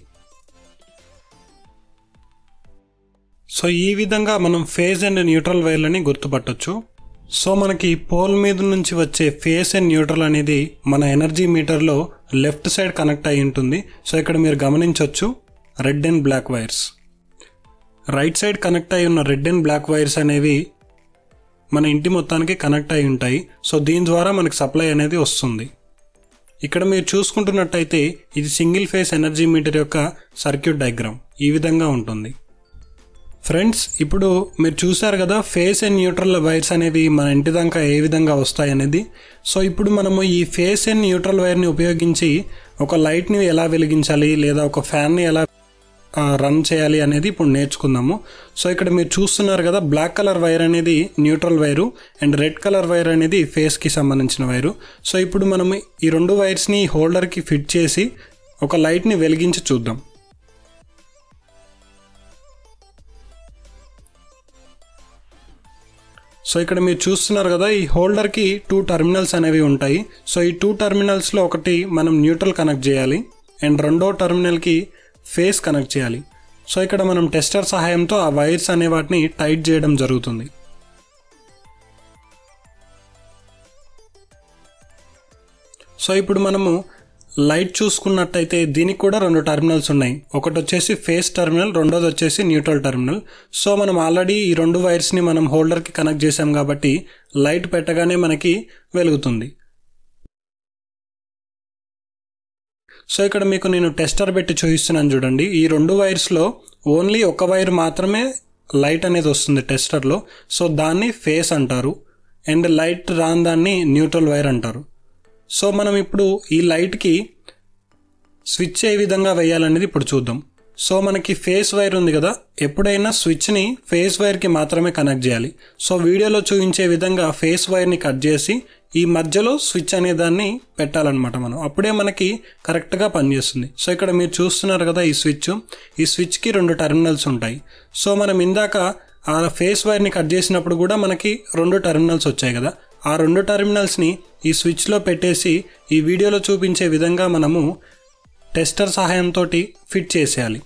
సో ఈ విధంగా మనం ఫేజ్ అండ్ న్యూట్రల్ వైర్లని గుర్తుపట్టొచ్చు. సో మనకి పోల్ మీద నుంచి వచ్చే ఫేస్ అండ్ న్యూట్రల్ అనేది మన ఎనర్జీ మీటర్లో లెఫ్ట్ సైడ్ కనెక్ట్ అయి ఉంటుంది. సో ఇక్కడ మీరు గమనించవచ్చు red and black wires. Right side connect అయి ఉన్న రెడ్ అండ్ బ్లాక్ వైర్స్ అనేవి మన ఇంటి మొత్తానికి కనెక్ట్ అయి ఉంటాయి. సో దీని ద్వారా మనకి సప్లై అనేది వస్తుంది. ఇక్కడ మీరు చూసుకుంటున్నట్టయితే ఇది సింగిల్ ఫేస్ ఎనర్జీ మీటర్ యొక్క సర్క్యూట్ డయాగ్రామ్ ఈ విధంగా ఉంటుంది. ఫ్రెండ్స్, ఇప్పుడు మీరు చూసారు కదా ఫేస్ అండ్ న్యూట్రల్ వైర్స్ అనేవి మన ఇంటి దాకా ఏ విధంగా వస్తాయి అనేది. సో ఇప్పుడు మనము ఈ ఫేస్ అండ్ న్యూట్రల్ వైర్ని ఉపయోగించి ఒక లైట్ని ఎలా వెలిగించాలి లేదా ఒక ఫ్యాన్ని ఎలా రన్ చేయాలి అనేది ఇప్పుడు నేర్చుకుందాము. సో ఇక్కడ మీరు చూస్తున్నారు కదా బ్లాక్ కలర్ వైర్ అనేది neutral wire and red colour wire అనేది ఫేస్కి సంబంధించిన వైరు. సో ఇప్పుడు మనము ఈ రెండు వైర్స్ని హోల్డర్కి ఫిట్ చేసి ఒక లైట్ని వెలిగించి చూద్దాం. సో ఇక్కడ మీరు చూస్తున్నారు కదా ఈ హోల్డర్కి టూ టర్మినల్స్ అనేవి ఉంటాయి. సో ఈ టూ టర్మినల్స్లో ఒకటి మనం న్యూట్రల్ కనెక్ట్ చేయాలి అండ్ రెండో టర్మినల్కి ఫేస్ కనెక్ట్ చేయాలి. సో ఇక్కడ మనం టెస్టర్ సహాయంతో ఆ వైర్స్ అనే వాటిని టైట్ చేయడం జరుగుతుంది. సో ఇప్పుడు మనము లైట్ చూసుకున్నట్టయితే దీనికి కూడా రెండు టర్మినల్స్ ఉన్నాయి. ఒకటి వచ్చేసి ఫేస్ టర్మినల్, రెండోది వచ్చేసి న్యూట్రల్ టర్మినల్. సో మనం ఆల్రెడీ ఈ రెండు వైర్స్ని మనం హోల్డర్కి కనెక్ట్ చేసాం కాబట్టి లైట్ పెట్టగానే మనకి వెలుగుతుంది. సో ఇక్కడ మీకు నేను టెస్టర్ పెట్టి చూపిస్తున్నాను చూడండి. ఈ రెండు వైర్స్లో ఓన్లీ ఒక వైర్ మాత్రమే లైట్ అనేది వస్తుంది టెస్టర్లో. సో దాన్ని ఫేస్ అంటారు అండ్ లైట్ రాని దాన్ని న్యూట్రల్ వైర్ అంటారు. సో మనం ఇప్పుడు ఈ లైట్కి స్విచ్ ఏ విధంగా వేయాలనేది ఇప్పుడు చూద్దాం. సో మనకి ఫేస్ వైర్ ఉంది కదా, ఎప్పుడైనా స్విచ్ని ఫేస్ వైర్కి మాత్రమే కనెక్ట్ చేయాలి. సో వీడియోలో చూపించే విధంగా ఫేస్ వైర్ని కట్ చేసి ఈ మధ్యలో స్విచ్ అనే దాన్ని పెట్టాలన్నమాట మనం. అప్పుడే మనకి కరెక్ట్గా పనిచేస్తుంది. సో ఇక్కడ మీరు చూస్తున్నారు కదా ఈ స్విచ్, ఈ స్విచ్కి రెండు టర్మినల్స్ ఉంటాయి. సో మనం ఇందాక ఆ ఫేస్ వైర్ని కట్ చేసినప్పుడు కూడా మనకి రెండు టర్మినల్స్ వచ్చాయి కదా, ఆ రెండు టర్మినల్స్ని ఈ స్విచ్లో పెట్టేసి ఈ వీడియోలో చూపించే విధంగా మనము టెస్టర్ సహాయంతో ఫిట్ చేసేయాలి.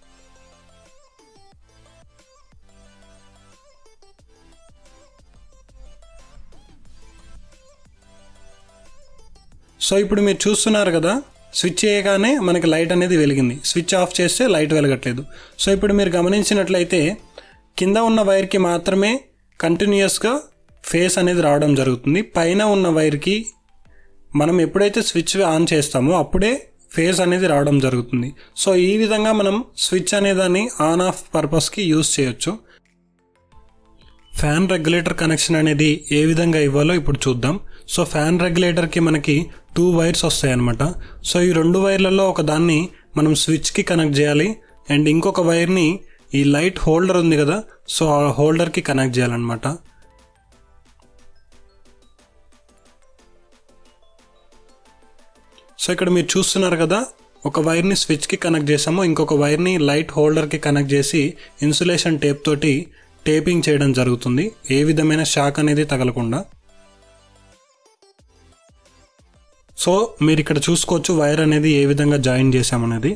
సో ఇప్పుడు మీరు చూస్తున్నారు కదా స్విచ్ చేయగానే మనకి లైట్ అనేది వెలిగింది, స్విచ్ ఆఫ్ చేస్తే లైట్ వెలగట్లేదు. సో ఇప్పుడు మీరు గమనించినట్లయితే కింద ఉన్న వైర్కి మాత్రమే కంటిన్యూస్గా ఫేస్ అనేది రావడం జరుగుతుంది. పైన ఉన్న వైర్కి మనం ఎప్పుడైతే స్విచ్ ఆన్ చేస్తామో అప్పుడే ఫేస్ అనేది రావడం జరుగుతుంది. సో ఈ విధంగా మనం స్విచ్ అనేదాన్ని ఆన్ ఆఫ్ పర్పస్కి యూజ్ చేయొచ్చు. ఫ్యాన్ రెగ్యులేటర్ కనెక్షన్ అనేది ఏ విధంగా ఇవ్వాలో ఇప్పుడు చూద్దాం. సో ఫ్యాన్ రెగ్యులేటర్కి మనకి టూ వైర్స్ వస్తాయి అన్నమాట. సో ఈ రెండు వైర్లలో ఒక దాన్ని మనం స్విచ్కి కనెక్ట్ చేయాలి అండ్ ఇంకొక వైర్ని ఈ లైట్ హోల్డర్ ఉంది కదా, సో ఆ హోల్డర్కి కనెక్ట్ చేయాలన్నమాట. సో ఇక్కడ మీరు చూస్తున్నారు కదా ఒక వైర్ని స్విచ్కి కనెక్ట్ చేసాము, ఇంకొక వైర్ని లైట్ హోల్డర్కి కనెక్ట్ చేసి ఇన్సులేషన్ టేప్ తోటి టేపింగ్ చేయడం జరుగుతుంది, ఏ విధమైన షాక్ అనేది తగలకుండా. సో మీరు ఇక్కడ చూసుకోవచ్చు వైర్ అనేది ఏ విధంగా జాయిన్ చేసామనేది.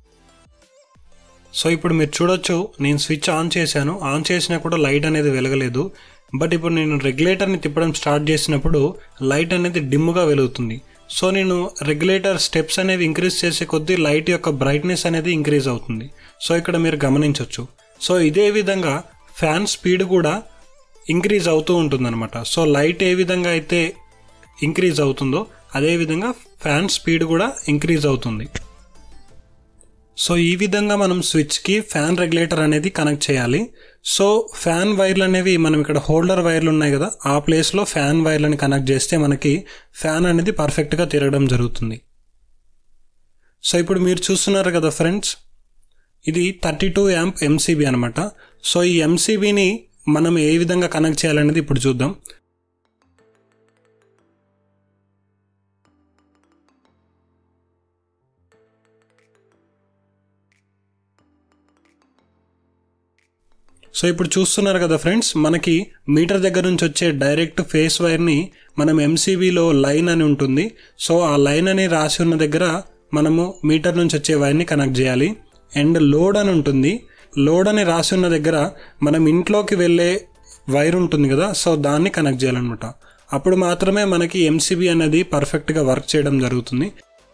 సో ఇప్పుడు మీరు చూడొచ్చు నేను స్విచ్ ఆన్ చేశాను, ఆన్ చేసినా కూడా లైట్ అనేది వెలగలేదు. బట్ ఇప్పుడు నేను రెగ్యులేటర్ని తిప్పడం స్టార్ట్ చేసినప్పుడు లైట్ అనేది డిమ్గా వెలుగుతుంది. సో నేను రెగ్యులేటర్ స్టెప్స్ అనేవి ఇంక్రీజ్ చేసే కొద్దీ లైట్ యొక్క బ్రైట్నెస్ అనేది ఇంక్రీజ్ అవుతుంది. సో ఇక్కడ మీరు గమనించవచ్చు. సో ఇదే విధంగా ఫ్యాన్ స్పీడ్ కూడా ఇంక్రీజ్ అవుతూ ఉంటుందన్నమాట. సో లైట్ ఏ విధంగా అయితే ఇంక్రీజ్ అవుతుందో అదేవిధంగా ఫ్యాన్ స్పీడ్ కూడా ఇంక్రీజ్ అవుతుంది. సో ఈ విధంగా మనం స్విచ్కి ఫ్యాన్ రెగ్యులేటర్ అనేది కనెక్ట్ చేయాలి. సో ఫ్యాన్ వైర్లు అనేవి మనం ఇక్కడ హోల్డర్ వైర్లు ఉన్నాయి కదా, ఆ ప్లేస్లో ఫ్యాన్ వైర్లని కనెక్ట్ చేస్తే మనకి ఫ్యాన్ అనేది పర్ఫెక్ట్గా తిరగడం జరుగుతుంది. సో ఇప్పుడు మీరు చూస్తున్నారు కదా ఫ్రెండ్స్, ఇది థర్టీ టూ యాంప్ ఎంసీబీ అనమాట. సో ఈ ఎంసీబీని మనం ఏ విధంగా కనెక్ట్ చేయాలనేది ఇప్పుడు చూద్దాం. సో ఇప్పుడు చూస్తున్నారు కదా ఫ్రెండ్స్, మనకి మీటర్ దగ్గర నుంచి వచ్చే డైరెక్ట్ ఫేస్ వైర్ని మనం ఎంసీబీలో లైన్ అని ఉంటుంది. సో ఆ లైన్ అని రాసి ఉన్న దగ్గర మనము మీటర్ నుంచి వచ్చే వైర్ని కనెక్ట్ చేయాలి. అండ్ లోడ్ అని ఉంటుంది, లోడ్ అని రాసి ఉన్న దగ్గర మనం ఇంట్లోకి వెళ్ళే వైర్ ఉంటుంది కదా, సో దాన్ని కనెక్ట్ చేయాలన్నమాట. అప్పుడు మాత్రమే మనకి ఎంసీబీ అనేది పర్ఫెక్ట్గా వర్క్ చేయడం జరుగుతుంది.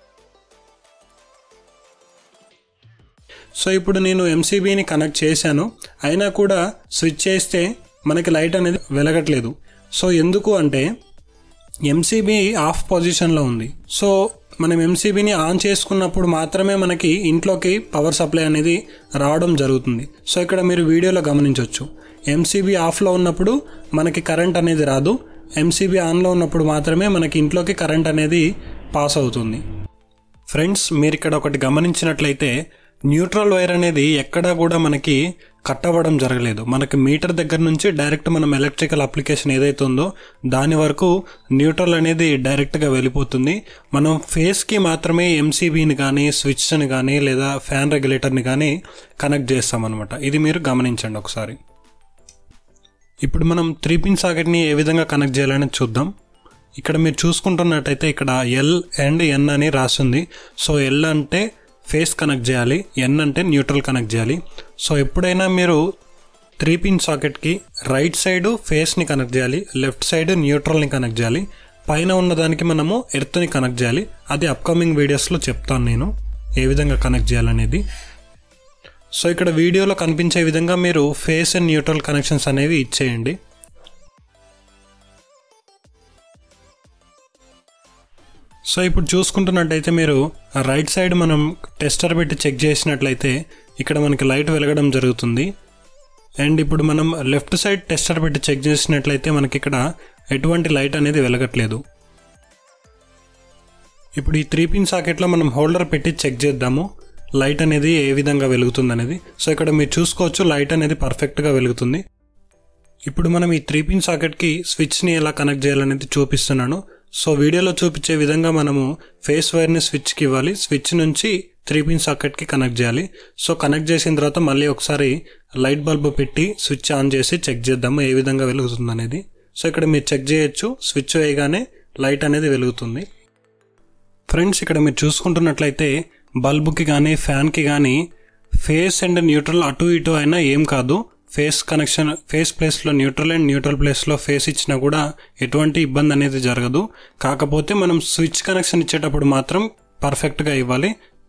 సో ఇప్పుడు నేను ఎంసీబీని కనెక్ట్ చేశాను, అయినా కూడా స్విచ్ చేస్తే మనకి లైట్ అనేది వెలగట్లేదు. సో ఎందుకు అంటే ఎంసీబీ ఆఫ్ పొజిషన్లో ఉంది. సో మనం ఎంసీబీని ఆన్ చేసుకున్నప్పుడు మాత్రమే మనకి ఇంట్లోకి పవర్ సప్లై అనేది రావడం జరుగుతుంది. సో ఇక్కడ మీరు వీడియోలో గమనించవచ్చు, ఎంసీబీ ఆఫ్లో ఉన్నప్పుడు మనకి కరెంట్ అనేది రాదు, ఎంసీబీ ఆన్లో ఉన్నప్పుడు మాత్రమే మనకి ఇంట్లోకి కరెంట్ అనేది పాస్ అవుతుంది. ఫ్రెండ్స్, మీరు ఇక్కడ ఒకటి గమనించినట్లయితే న్యూట్రల్ వైర్ అనేది ఎక్కడా కూడా మనకి కట్ అవ్వడం జరగలేదు. మనకి మీటర్ దగ్గర నుంచి డైరెక్ట్ మనం ఎలక్ట్రికల్ అప్లికేషన్ ఏదైతే ఉందో దాని వరకు న్యూట్రల్ అనేది డైరెక్ట్గా వెళ్ళిపోతుంది. మనం ఫేస్కి మాత్రమే ఎంసీబీని కానీ స్విచ్ని కానీ లేదా ఫ్యాన్ రెగ్యులేటర్ని కానీ కనెక్ట్ చేస్తామన్నమాట. ఇది మీరు గమనించండి ఒకసారి. ఇప్పుడు మనం త్రీ పిన్ సాకెట్ని ఏ విధంగా కనెక్ట్ చేయాలని చూద్దాం. ఇక్కడ మీరు చూసుకుంటున్నట్టయితే ఇక్కడ ఎల్ అండ్ ఎన్ అని రాస్తుంది. సో ఎల్ అంటే ఫేస్ కనెక్ట్ చేయాలి, ఎన్ అంటే న్యూట్రల్ కనెక్ట్ చేయాలి. సో ఎప్పుడైనా మీరు త్రీ పిన్ సాకెట్కి రైట్ సైడ్ ఫేస్ని కనెక్ట్ చేయాలి, లెఫ్ట్ సైడ్ న్యూట్రల్ని కనెక్ట్ చేయాలి, పైన ఉన్నదానికి మనము ఎర్త్ని కనెక్ట్ చేయాలి. అది అప్కమింగ్ వీడియోస్లో చెప్తాను నేను ఏ విధంగా కనెక్ట్ చేయాలనేది. సో ఇక్కడ వీడియోలో కనిపించే విధంగా మీరు ఫేస్ అండ్ న్యూట్రల్ కనెక్షన్స్ అనేవి ఇచ్చేయండి. సో ఇప్పుడు చూసుకుంటున్నట్టయితే మీరు రైట్ సైడ్ మనం టెస్టర్ పెట్టి చెక్ చేసినట్లయితే ఇక్కడ మనకి లైట్ వెలగడం జరుగుతుంది. అండ్ ఇప్పుడు మనం లెఫ్ట్ సైడ్ టెస్టర్ పెట్టి చెక్ చేసినట్లయితే మనకి ఇక్కడ ఎటువంటి లైట్ అనేది వెలగట్లేదు. ఇప్పుడు ఈ త్రీ పిన్ సాకెట్లో మనం హోల్డర్ పెట్టి చెక్ చేద్దాము లైట్ అనేది ఏ విధంగా వెలుగుతుంది అనేది. సో ఇక్కడ మీరు చూసుకోవచ్చు, లైట్ అనేది పర్ఫెక్ట్గా వెలుగుతుంది. ఇప్పుడు మనం ఈ త్రీ పిన్ సాకెట్కి స్విచ్ని ఎలా కనెక్ట్ చేయాలనేది చూపిస్తున్నాను. సో వీడియోలో చూపించే విధంగా మనము ఫేస్ వైర్ని స్విచ్కి ఇవ్వాలి, స్విచ్ నుంచి త్రీ పిన్ సాకెట్కి కనెక్ట్ చేయాలి. సో కనెక్ట్ చేసిన తర్వాత మళ్ళీ ఒకసారి లైట్ బల్బ్ పెట్టి స్విచ్ ఆన్ చేసి చెక్ చేద్దాము ఏ విధంగా వెలుగుతుంది అనేది. సో ఇక్కడ మీరు చెక్ చేయొచ్చు, స్విచ్ వేయగానే లైట్ అనేది వెలుగుతుంది. ఫ్రెండ్స్, ఇక్కడ మీరు చూసుకుంటున్నట్లయితే బల్బుకి కానీ ఫ్యాన్కి కానీ ఫేస్ అండ్ న్యూట్రల్ అటు ఇటు అయినా ఏం కాదు. ఫేస్ కనెక్షన్ ఫేస్ ప్లేస్లో న్యూట్రల్ అండ్ న్యూట్రల్ ప్లేస్లో ఫేస్ ఇచ్చినా కూడా ఎటువంటి ఇబ్బంది అనేది జరగదు. కాకపోతే మనం స్విచ్ కనెక్షన్ ఇచ్చేటప్పుడు మాత్రం పర్ఫెక్ట్గా ఇవ్వాలి,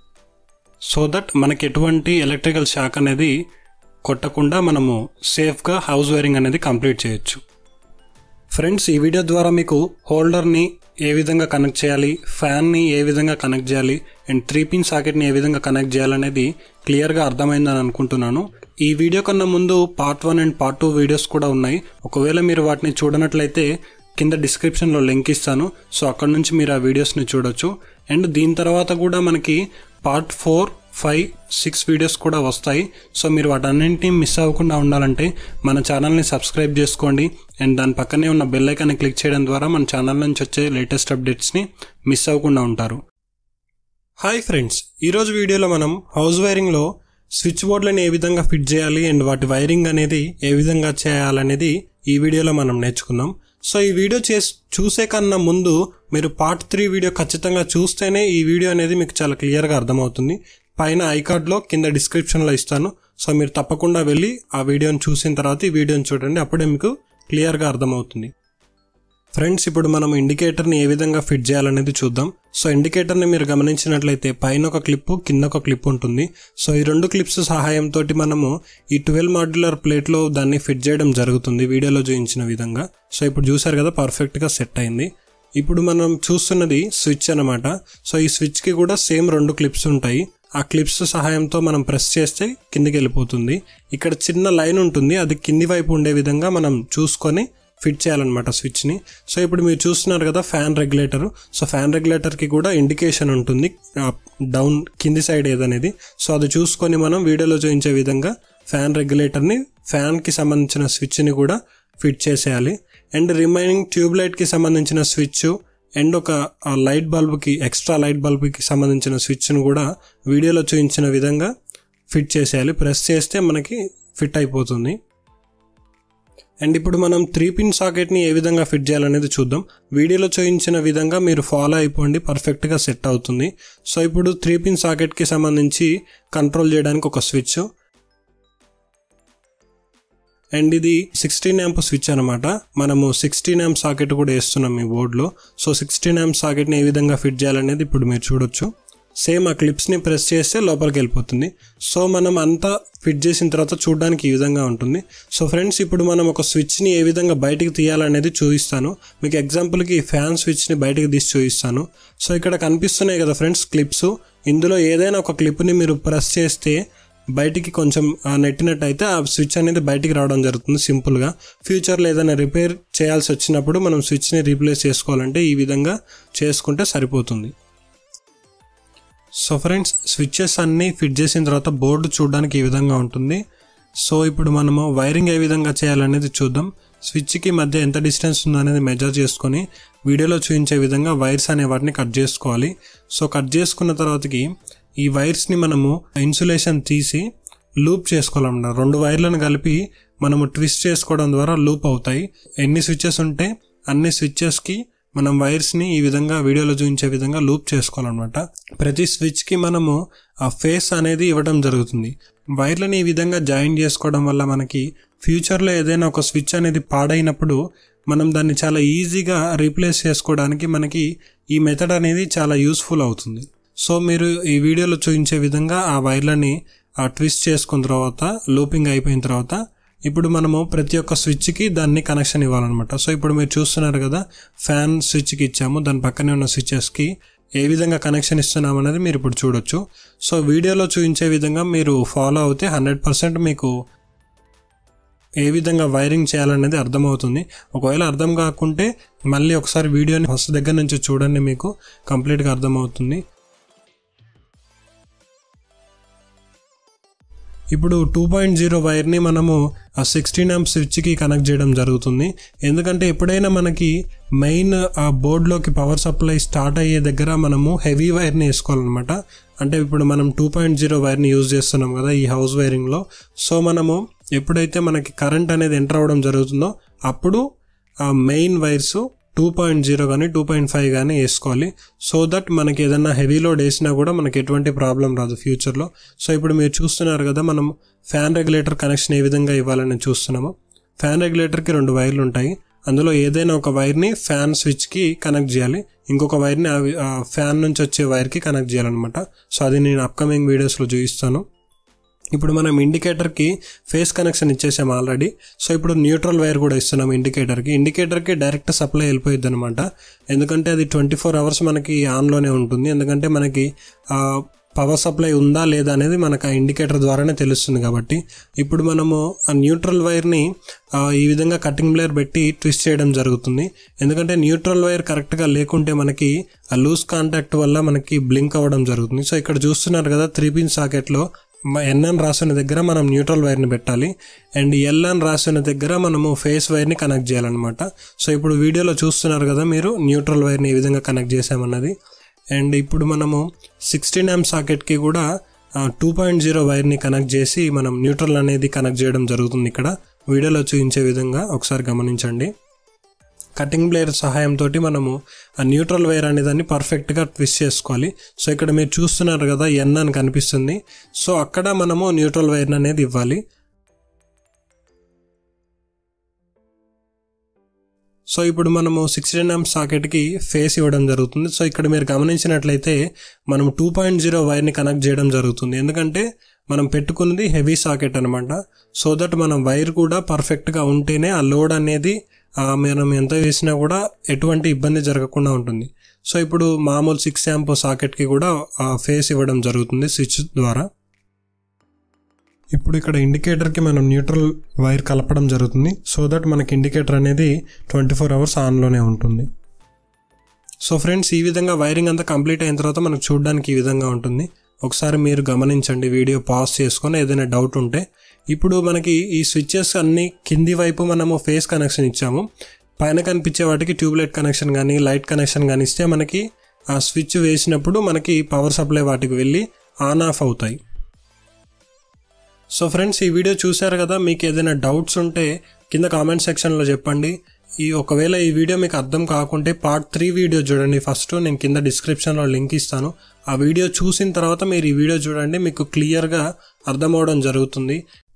సో దట్ మనకి ఎటువంటి ఎలక్ట్రికల్ షాక్ అనేది కొట్టకుండా మనము సేఫ్గా హౌస్ వైరింగ్ అనేది కంప్లీట్ చేయొచ్చు. ఫ్రెండ్స్, ఈ వీడియో ద్వారా మీకు హోల్డర్ని ఏ విధంగా కనెక్ట్ చేయాలి, ఫ్యాన్ని ఏ విధంగా కనెక్ట్ చేయాలి అండ్ త్రీ పిన్ సాకెట్ని ఏ విధంగా కనెక్ట్ చేయాలనేది క్లియర్గా అర్థమైందని అనుకుంటున్నాను. ఈ వీడియో కన్నా ముందు part one and part two videos కూడా ఉన్నాయి. ఒకవేళ మీరు వాటిని చూడనట్లయితే కింద డిస్క్రిప్షన్లో లింక్ ఇస్తాను. సో అక్కడ నుంచి మీరు ఆ వీడియోస్ని చూడొచ్చు. అండ్ దీని తర్వాత కూడా మనకి part four five six videos కూడా వస్తాయి. సో మీరు వాటన్నింటినీ మిస్ అవ్వకుండా ఉండాలంటే మన ఛానల్ని సబ్స్క్రైబ్ చేసుకోండి అండ్ దాని పక్కనే ఉన్న బెల్ ఐకాన్ని క్లిక్ చేయడం ద్వారా మన ఛానల్ నుంచి వచ్చే లేటెస్ట్ అప్డేట్స్ని మిస్ అవ్వకుండా ఉంటారు. హాయ్ ఫ్రెండ్స్, ఈరోజు వీడియోలో మనం హౌస్ వైరింగ్లో స్విచ్ బోర్డులను ఏ విధంగా ఫిట్ చేయాలి అండ్ వాటి వైరింగ్ అనేది ఏ విధంగా చేయాలనేది ఈ వీడియోలో మనం నేర్చుకుందాం. సో ఈ వీడియో చేసి చూసే కన్నా ముందు మీరు పార్ట్ త్రీ వీడియో ఖచ్చితంగా చూస్తేనే ఈ వీడియో అనేది మీకు చాలా క్లియర్గా అర్థమవుతుంది. పైన ఐకార్డ్లో కింద డిస్క్రిప్షన్లో ఇస్తాను. సో మీరు తప్పకుండా వెళ్ళి ఆ వీడియోని చూసిన తర్వాత ఈ వీడియోని చూడండి, అప్పుడే మీకు క్లియర్గా అర్థమవుతుంది. ఫ్రెండ్స్, ఇప్పుడు మనం ఇండికేటర్ని ఏ విధంగా ఫిట్ చేయాలనేది చూద్దాం. సో ఇండికేటర్ని మీరు గమనించినట్లయితే పైన ఒక క్లిప్, కింద ఒక క్లిప్ ఉంటుంది. సో ఈ రెండు క్లిప్స్ సహాయంతో మనము ఈ ట్వెల్వ్ మాడ్యులర్ ప్లేట్లో దాన్ని ఫిట్ చేయడం జరుగుతుంది వీడియోలో చూపించిన విధంగా. సో ఇప్పుడు చూసారు కదా, పర్ఫెక్ట్గా సెట్ అయింది. ఇప్పుడు మనం చూస్తున్నది స్విచ్ అనమాట. సో ఈ స్విచ్కి కూడా సేమ్ రెండు క్లిప్స్ ఉంటాయి. ఆ క్లిప్స్ సహాయంతో మనం ప్రెస్ చేస్తే కిందికి వెళ్ళిపోతుంది. ఇక్కడ చిన్న లైన్ ఉంటుంది, అది కింది వైపు ఉండే విధంగా మనం చూసుకొని ఫిట్ చేయాలన్నమాట స్విచ్ని. సో ఇప్పుడు మీరు చూస్తున్నారు కదా ఫ్యాన్ రెగ్యులేటర్. సో ఫ్యాన్ రెగ్యులేటర్కి కూడా ఇండికేషన్ ఉంటుంది డౌన్ కింది సైడ్ ఏదనేది. సో అది చూసుకొని మనం వీడియోలో చూపించే విధంగా ఫ్యాన్ రెగ్యులేటర్ని, ఫ్యాన్కి సంబంధించిన స్విచ్ని కూడా ఫిట్ చేసేయాలి. అండ్ రిమైనింగ్ ట్యూబ్ లైట్కి సంబంధించిన స్విచ్ అండ్ ఒక లైట్ బల్బ్కి, ఎక్స్ట్రా లైట్ బల్బ్కి సంబంధించిన స్విచ్ను కూడా వీడియోలో చూపించిన విధంగా ఫిట్ చేసేయాలి. ప్రెస్ చేస్తే మనకి ఫిట్ అయిపోతుంది. అండ్ ఇప్పుడు మనం త్రీ పిన్ సాకెట్ని ఏ విధంగా ఫిట్ చేయాలనేది చూద్దాం. వీడియోలో చూపించిన విధంగా మీరు ఫాలో అయిపోండి, పర్ఫెక్ట్గా సెట్ అవుతుంది. సో ఇప్పుడు త్రీ పిన్ సాకెట్కి సంబంధించి కంట్రోల్ చేయడానికి ఒక స్విచ్, అండ్ ఇది సిక్స్టీన్ యాంప్ స్విచ్ అనమాట. మనము సిక్స్టీన్ యాంప్ సాకెట్ కూడా వేస్తున్నాం ఈ బోర్డులో. సో సిక్స్టీన్ యాంప్ సాకెట్ని ఏ విధంగా ఫిట్ చేయాలనేది ఇప్పుడు మీరు చూడొచ్చు. సేమ్ ఆ క్లిప్స్ని ప్రెస్ చేస్తే లోపలికి వెళ్ళిపోతుంది. సో మనం అంతా ఫిట్ చేసిన తర్వాత చూడడానికి ఈ విధంగా ఉంటుంది. సో ఫ్రెండ్స్, ఇప్పుడు మనం ఒక స్విచ్ని ఏ విధంగా బయటికి తీయాలనేది చూపిస్తాను మీకు. ఎగ్జాంపుల్కి ఈ ఫ్యాన్ స్విచ్ని బయటికి తీసి చూపిస్తాను. సో ఇక్కడ కనిపిస్తున్నాయి కదా ఫ్రెండ్స్ క్లిప్స్. ఇందులో ఏదైనా ఒక క్లిప్ని మీరు ప్రెస్ చేస్తే బయటికి కొంచెం నెట్టినట్టు అయితే ఆ స్విచ్ అనేది బయటికి రావడం జరుగుతుంది సింపుల్గా. ఫ్యూచర్లో ఏదైనా రిపేర్ చేయాల్సి వచ్చినప్పుడు మనం స్విచ్ని రీప్లేస్ చేసుకోవాలంటే ఈ విధంగా చేసుకుంటే సరిపోతుంది. సో ఫ్రెండ్స్, స్విచ్చెస్ అన్నీ ఫిట్ చేసిన తర్వాత బోర్డు చూడడానికి ఈ విధంగా ఉంటుంది. సో ఇప్పుడు మనము వైరింగ్ ఏ విధంగా చేయాలనేది చూద్దాం. స్విచ్కి మధ్య ఎంత డిస్టెన్స్ ఉందో అనేది మెజర్ చేసుకొని వీడియోలో చూపించే విధంగా వైర్స్ అనే వాటిని కట్ చేసుకోవాలి. సో కట్ చేసుకున్న తర్వాతకి ఈ వైర్స్ని మనము ఇన్సులేషన్ తీసి లూప్ చేసుకోవాలన్నమాట. రెండు వైర్లను కలిపి మనము ట్విస్ట్ చేసుకోవడం ద్వారా లూప్ అవుతాయి. ఎన్ని స్విచ్చెస్ ఉంటే అన్ని స్విచ్చెస్కి మనం వైర్స్ని ఈ విధంగా వీడియోలో చూపించే విధంగా లూప్ చేసుకోవాలన్నమాట. ప్రతి స్విచ్కి మనము ఆ ఫేస్ అనేది ఇవ్వడం జరుగుతుంది. వైర్లని ఈ విధంగా జాయిన్ చేసుకోవడం వల్ల మనకి ఫ్యూచర్లో ఏదైనా ఒక స్విచ్ అనేది పాడైనప్పుడు మనం దాన్ని చాలా ఈజీగా రీప్లేస్ చేసుకోవడానికి మనకి ఈ మెథడ్ అనేది చాలా యూస్ఫుల్ అవుతుంది. సో మీరు ఈ వీడియోలో చూపించే విధంగా ఆ వైర్లని ట్విస్ట్ చేసుకున్న తర్వాత, లూపింగ్ అయిపోయిన తర్వాత ఇప్పుడు మనము ప్రతి ఒక్క స్విచ్కి దాన్ని కనెక్షన్ ఇవ్వాలన్నమాట. సో ఇప్పుడు మీరు చూస్తున్నారు కదా, ఫ్యాన్ స్విచ్కి ఇచ్చాము, దాని పక్కనే ఉన్న స్విచ్చెస్కి ఏ విధంగా కనెక్షన్ ఇస్తున్నాం అనేది మీరు ఇప్పుడు చూడొచ్చు. సో వీడియోలో చూపించే విధంగా మీరు ఫాలో అవుతే హండ్రెడ్ పర్సెంట్ మీకు ఏ విధంగా వైరింగ్ చేయాలనేది అర్థమవుతుంది. ఒకవేళ అర్థం కాకుంటే మళ్ళీ ఒకసారి వీడియోని ఫస్ట్ దగ్గర నుంచి చూడండి, మీకు కంప్లీట్గా అర్థమవుతుంది. ఇప్పుడు టూ పాయింట్ జీరో వైర్ని మనము ఆ సిక్స్టీన్ యాంప్ స్విచ్కి కనెక్ట్ చేయడం జరుగుతుంది. ఎందుకంటే ఎప్పుడైనా మనకి మెయిన్ ఆ బోర్డులోకి పవర్ సప్లై స్టార్ట్ అయ్యే దగ్గర మనము హెవీ వైర్ని వేసుకోవాలన్నమాట. అంటే ఇప్పుడు మనం టూ పాయింట్ జీరో వైర్ని యూజ్ చేస్తున్నాం కదా ఈ హౌస్ వైరింగ్లో. సో మనము ఎప్పుడైతే మనకి కరెంట్ అనేది ఎంటర్ అవ్వడం జరుగుతుందో అప్పుడు ఆ main wires two point zero కానీ టూ పాయింట్ ఫైవ్ కానీ వేసుకోవాలి. సో దట్ మనకి ఏదైనా హెవీ లోడ్ వేసినా కూడా మనకి ఎటువంటి ప్రాబ్లం రాదు ఫ్యూచర్లో. సో ఇప్పుడు మీరు చూస్తున్నారు కదా, మనం ఫ్యాన్ రెగ్యులేటర్ కనెక్షన్ ఏ విధంగా ఇవ్వాలని చూస్తున్నాము. ఫ్యాన్ రెగ్యులేటర్కి రెండు వైర్లు ఉంటాయి. అందులో ఏదైనా ఒక వైర్ని ఫ్యాన్ స్విచ్కి కనెక్ట్ చేయాలి, ఇంకొక వైర్ని ఆ ఫ్యాన్ నుంచి వచ్చే వైర్కి కనెక్ట్ చేయాలన్నమాట. సో అది నేను అప్కమింగ్ వీడియోస్లో చూపిస్తాను. ఇప్పుడు మనం ఇండికేటర్కి ఫేస్ కనెక్షన్ ఇచ్చేసాం ఆల్రెడీ. సో ఇప్పుడు న్యూట్రల్ వైర్ కూడా ఇస్తున్నాం ఇండికేటర్కి. ఇండికేటర్కి డైరెక్ట్ సప్లై వెళ్ళిపోయిద్ది అనమాట. ఎందుకంటే అది ట్వంటీ ఫోర్ అవర్స్ మనకి ఆన్లోనే ఉంటుంది. ఎందుకంటే మనకి పవర్ సప్లై ఉందా లేదా అనేది మనకు ఆ ఇండికేటర్ ద్వారానే తెలుస్తుంది కాబట్టి. ఇప్పుడు మనము ఆ న్యూట్రల్ వైర్ని ఈ విధంగా కటింగ్ బ్లేర్ పెట్టి ట్విస్ట్ చేయడం జరుగుతుంది. ఎందుకంటే న్యూట్రల్ వైర్ కరెక్ట్గా లేకుంటే మనకి ఆ లూజ్ కాంటాక్ట్ వల్ల మనకి బ్లింక్ అవ్వడం జరుగుతుంది. సో ఇక్కడ చూస్తున్నారు కదా, త్రీ పిన్ సాకెట్లో ఎన్ఎన్ రాసిన దగ్గర మనం న్యూట్రల్ వైర్ని పెట్టాలి, అండ్ ఎల్ఎన్ రాసిన దగ్గర మనము ఫేస్ వైర్ని కనెక్ట్ చేయాలన్నమాట. సో ఇప్పుడు వీడియోలో చూస్తున్నారు కదా మీరు న్యూట్రల్ వైర్ని ఏ విధంగా కనెక్ట్ చేసామన్నది. అండ్ ఇప్పుడు మనము సిక్స్టీన్ యాంప్ సాకెట్కి కూడా టూ పాయింట్ జీరో వైర్ని కనెక్ట్ చేసి మనం న్యూట్రల్ అనేది కనెక్ట్ చేయడం జరుగుతుంది. ఇక్కడ వీడియోలో చూపించే విధంగా ఒకసారి గమనించండి. కటింగ్ బ్లేడ్ సహాయంతో మనము ఆ న్యూట్రల్ వైర్ అనే దాన్ని పర్ఫెక్ట్గా ట్విస్ట్ చేసుకోవాలి. సో ఇక్కడ మీరు చూస్తున్నారు కదా, ఎన్ అని కనిపిస్తుంది. సో అక్కడ మనము న్యూట్రల్ వైర్ అనేది ఇవ్వాలి. సో ఇప్పుడు మనము సిక్స్టీన్ యాంప్ సాకెట్కి ఫేస్ ఇవ్వడం జరుగుతుంది. సో ఇక్కడ మీరు గమనించినట్లయితే మనం టూ పాయింట్ జీరో వైర్ని కనెక్ట్ చేయడం జరుగుతుంది. ఎందుకంటే మనం పెట్టుకున్నది హెవీ సాకెట్ అనమాట. సో దట్ మనం వైర్ కూడా పర్ఫెక్ట్గా ఉంటేనే ఆ లోడ్ అనేది మనం ఎంత వేసినా కూడా ఎటువంటి ఇబ్బంది జరగకుండా ఉంటుంది. సో ఇప్పుడు మామూలు సిక్స్ యాంప్ సాకెట్కి కూడా ఫేస్ ఇవ్వడం జరుగుతుంది స్విచ్ ద్వారా. ఇప్పుడు ఇక్కడ ఇండికేటర్కి మనం న్యూట్రల్ వైర్ కలపడం జరుగుతుంది సో దట్ మనకి ఇండికేటర్ అనేది ట్వంటీ ఫోర్ అవర్స్ ఆన్లోనే ఉంటుంది. సో ఫ్రెండ్స్, ఈ విధంగా వైరింగ్ అంతా కంప్లీట్ అయిన తర్వాత మనకు చూడడానికి ఈ విధంగా ఉంటుంది. ఒకసారి మీరు గమనించండి, వీడియో పాజ్ చేసుకొని ఏదైనా డౌట్ ఉంటే. ఇప్పుడు మనకి ఈ స్విచ్చెస్ అన్ని కింది వైపు మనము ఫేస్ కనెక్షన్ ఇచ్చాము. పైన కనిపించే వాటికి ట్యూబ్లైట్ కనెక్షన్ కానీ లైట్ కనెక్షన్ కానీ ఇస్తే మనకి ఆ స్విచ్ వేసినప్పుడు మనకి పవర్ సప్లై వాటికి వెళ్ళి ఆన్ ఆఫ్ అవుతాయి. సో ఫ్రెండ్స్, ఈ వీడియో చూశారు కదా, మీకు ఏదైనా డౌట్స్ ఉంటే కింద కామెంట్ సెక్షన్లో చెప్పండి. ఈ ఒకవేళ ఈ వీడియో మీకు అర్థం కాకుంటే పార్ట్ త్రీ వీడియో చూడండి. ఫస్ట్ నేను కింద డిస్క్రిప్షన్లో లింక్ ఇస్తాను. ఆ వీడియో చూసిన తర్వాత మీరు ఈ వీడియో చూడండి, మీకు క్లియర్గా అర్థమవడం జరుగుతుంది.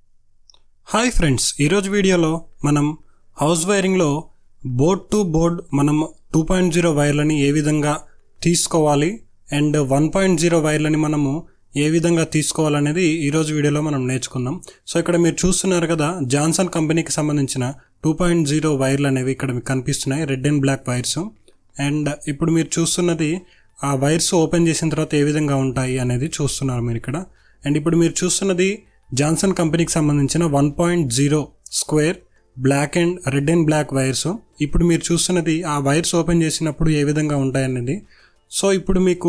హాయ్ ఫ్రెండ్స్, ఈరోజు వీడియోలో మనం హౌస్ వైరింగ్లో బోర్డ్ టు బోర్డ్ మనం టూ పాయింట్ జీరో వైర్లని ఏ విధంగా తీసుకోవాలి అండ్ వన్ పాయింట్ జీరో వైర్లని మనము ఏ విధంగా తీసుకోవాలనేది ఈరోజు వీడియోలో మనం నేర్చుకుందాం. సో ఇక్కడ మీరు చూస్తున్నారు కదా, జాన్సన్ కంపెనీకి సంబంధించిన టూ పాయింట్ జీరో వైర్లు అనేవి ఇక్కడ మీకు కనిపిస్తున్నాయి, red and black wires. And ఇప్పుడు మీరు చూస్తున్నది ఆ వైర్స్ ఓపెన్ చేసిన తర్వాత ఏ విధంగా ఉంటాయి అనేది చూస్తున్నారు మీరు ఇక్కడ. అండ్ ఇప్పుడు మీరు చూస్తున్నది జాన్సన్ కంపెనీకి సంబంధించిన one point zero square black and red and black wires. ఇప్పుడు మీరు చూస్తున్నది ఆ వైర్స్ ఓపెన్ చేసినప్పుడు ఏ విధంగా ఉంటాయి అనేది. సో ఇప్పుడు మీకు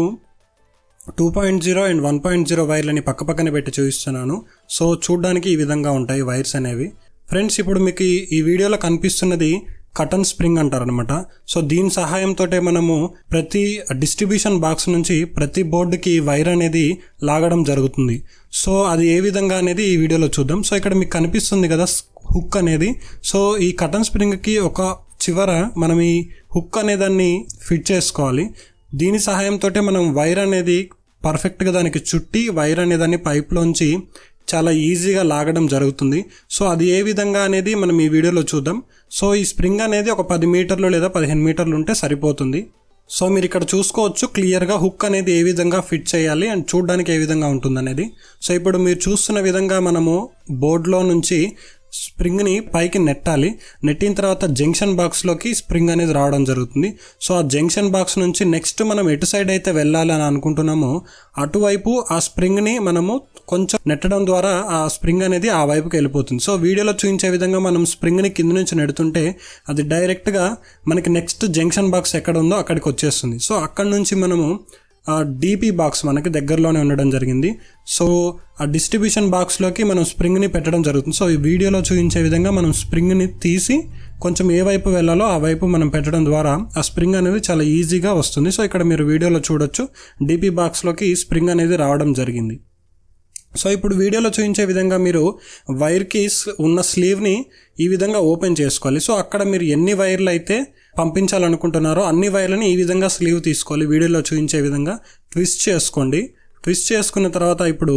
two point zero and one point zero వైర్లని పక్క పక్కన పెట్టి చూపిస్తున్నాను. సో చూడడానికి ఈ విధంగా ఉంటాయి వైర్స్ అనేవి. ఫ్రెండ్స్, ఇప్పుడు మీకు ఈ వీడియోలో కనిపిస్తున్నది కటన్ స్ప్రింగ్ అంటారనమాట. సో దీని సహాయంతో మనము ప్రతి డిస్ట్రిబ్యూషన్ బాక్స్ నుంచి ప్రతి బోర్డుకి వైర్ అనేది లాగడం జరుగుతుంది. సో అది ఏ విధంగా అనేది ఈ వీడియోలో చూద్దాం. సో ఇక్కడ మీకు కనిపిస్తుంది కదా హుక్ అనేది. సో ఈ కటన్ స్ప్రింగ్కి ఒక చివర మనం ఈ హుక్ అనేదాన్ని ఫిట్ చేసుకోవాలి. దీని సహాయంతో మనం వైర్ అనేది పర్ఫెక్ట్గా దానికి చుట్టి వైర్ అనేదాన్ని పైప్లోంచి చాలా ఈజీగా లాగడం జరుగుతుంది. సో అది ఏ విధంగా అనేది మనం ఈ వీడియోలో చూద్దాం. సో ఈ స్ప్రింగ్ అనేది ఒక పది మీటర్లు లేదా పదిహేను మీటర్లు ఉంటే సరిపోతుంది. సో మీరు ఇక్కడ చూసుకోవచ్చు క్లియర్గా హుక్ అనేది ఏ విధంగా ఫిట్ చేయాలి అండ్ చూడడానికి ఏ విధంగా ఉంటుంది అనేది. సో ఇప్పుడు మీరు చూస్తున్న విధంగా మనము బోర్డులో నుంచి స్ప్రింగ్ని పైకి నెట్టాలి. నెట్టిన తర్వాత జంక్షన్ బాక్స్లోకి స్ప్రింగ్ అనేది రావడం జరుగుతుంది. సో ఆ జంక్షన్ బాక్స్ నుంచి నెక్స్ట్ మనం ఎటు సైడ్ అయితే వెళ్ళాలి అని అనుకుంటున్నామో అటువైపు ఆ స్ప్రింగ్ని మనము కొంచెం నెట్టడం ద్వారా ఆ స్ప్రింగ్ అనేది ఆ వైపుకి వెళ్ళిపోతుంది. సో వీడియోలో చూపించే విధంగా మనం స్ప్రింగ్ని కింద నుంచి నెడుతుంటే అది డైరెక్ట్గా మనకి నెక్స్ట్ జంక్షన్ బాక్స్ ఎక్కడ ఉందో అక్కడికి వచ్చేస్తుంది. సో అక్కడ నుంచి మనము డీపీ బాక్స్ మనకి దగ్గరలోనే ఉండడం జరిగింది. సో ఆ డిస్ట్రిబ్యూషన్ బాక్స్లోకి మనం స్ప్రింగ్ని పెట్టడం జరుగుతుంది. సో ఈ వీడియోలో చూపించే విధంగా మనం స్ప్రింగ్ని తీసి కొంచెం ఏ వైపు వెళ్ళాలో ఆ వైపు మనం పెట్టడం ద్వారా ఆ స్ప్రింగ్ అనేది చాలా ఈజీగా వస్తుంది. సో ఇక్కడ మీరు వీడియోలో చూడొచ్చు డీపీ బాక్స్లోకి స్ప్రింగ్ అనేది రావడం జరిగింది. సో ఇప్పుడు వీడియోలో చూపించే విధంగా మీరు వైర్కి ఉన్న స్లీవ్ని ఈ విధంగా ఓపెన్ చేసుకోవాలి. సో అక్కడ మీరు ఎన్ని వైర్లు అయితే పంపించాలనుకుంటున్నారో అన్ని వైర్లని ఈ విధంగా స్లీవ్ తీసుకోవాలి. వీడియోలో చూపించే విధంగా ట్విస్ట్ చేసుకోండి. ట్విస్ట్ చేసుకున్న తర్వాత ఇప్పుడు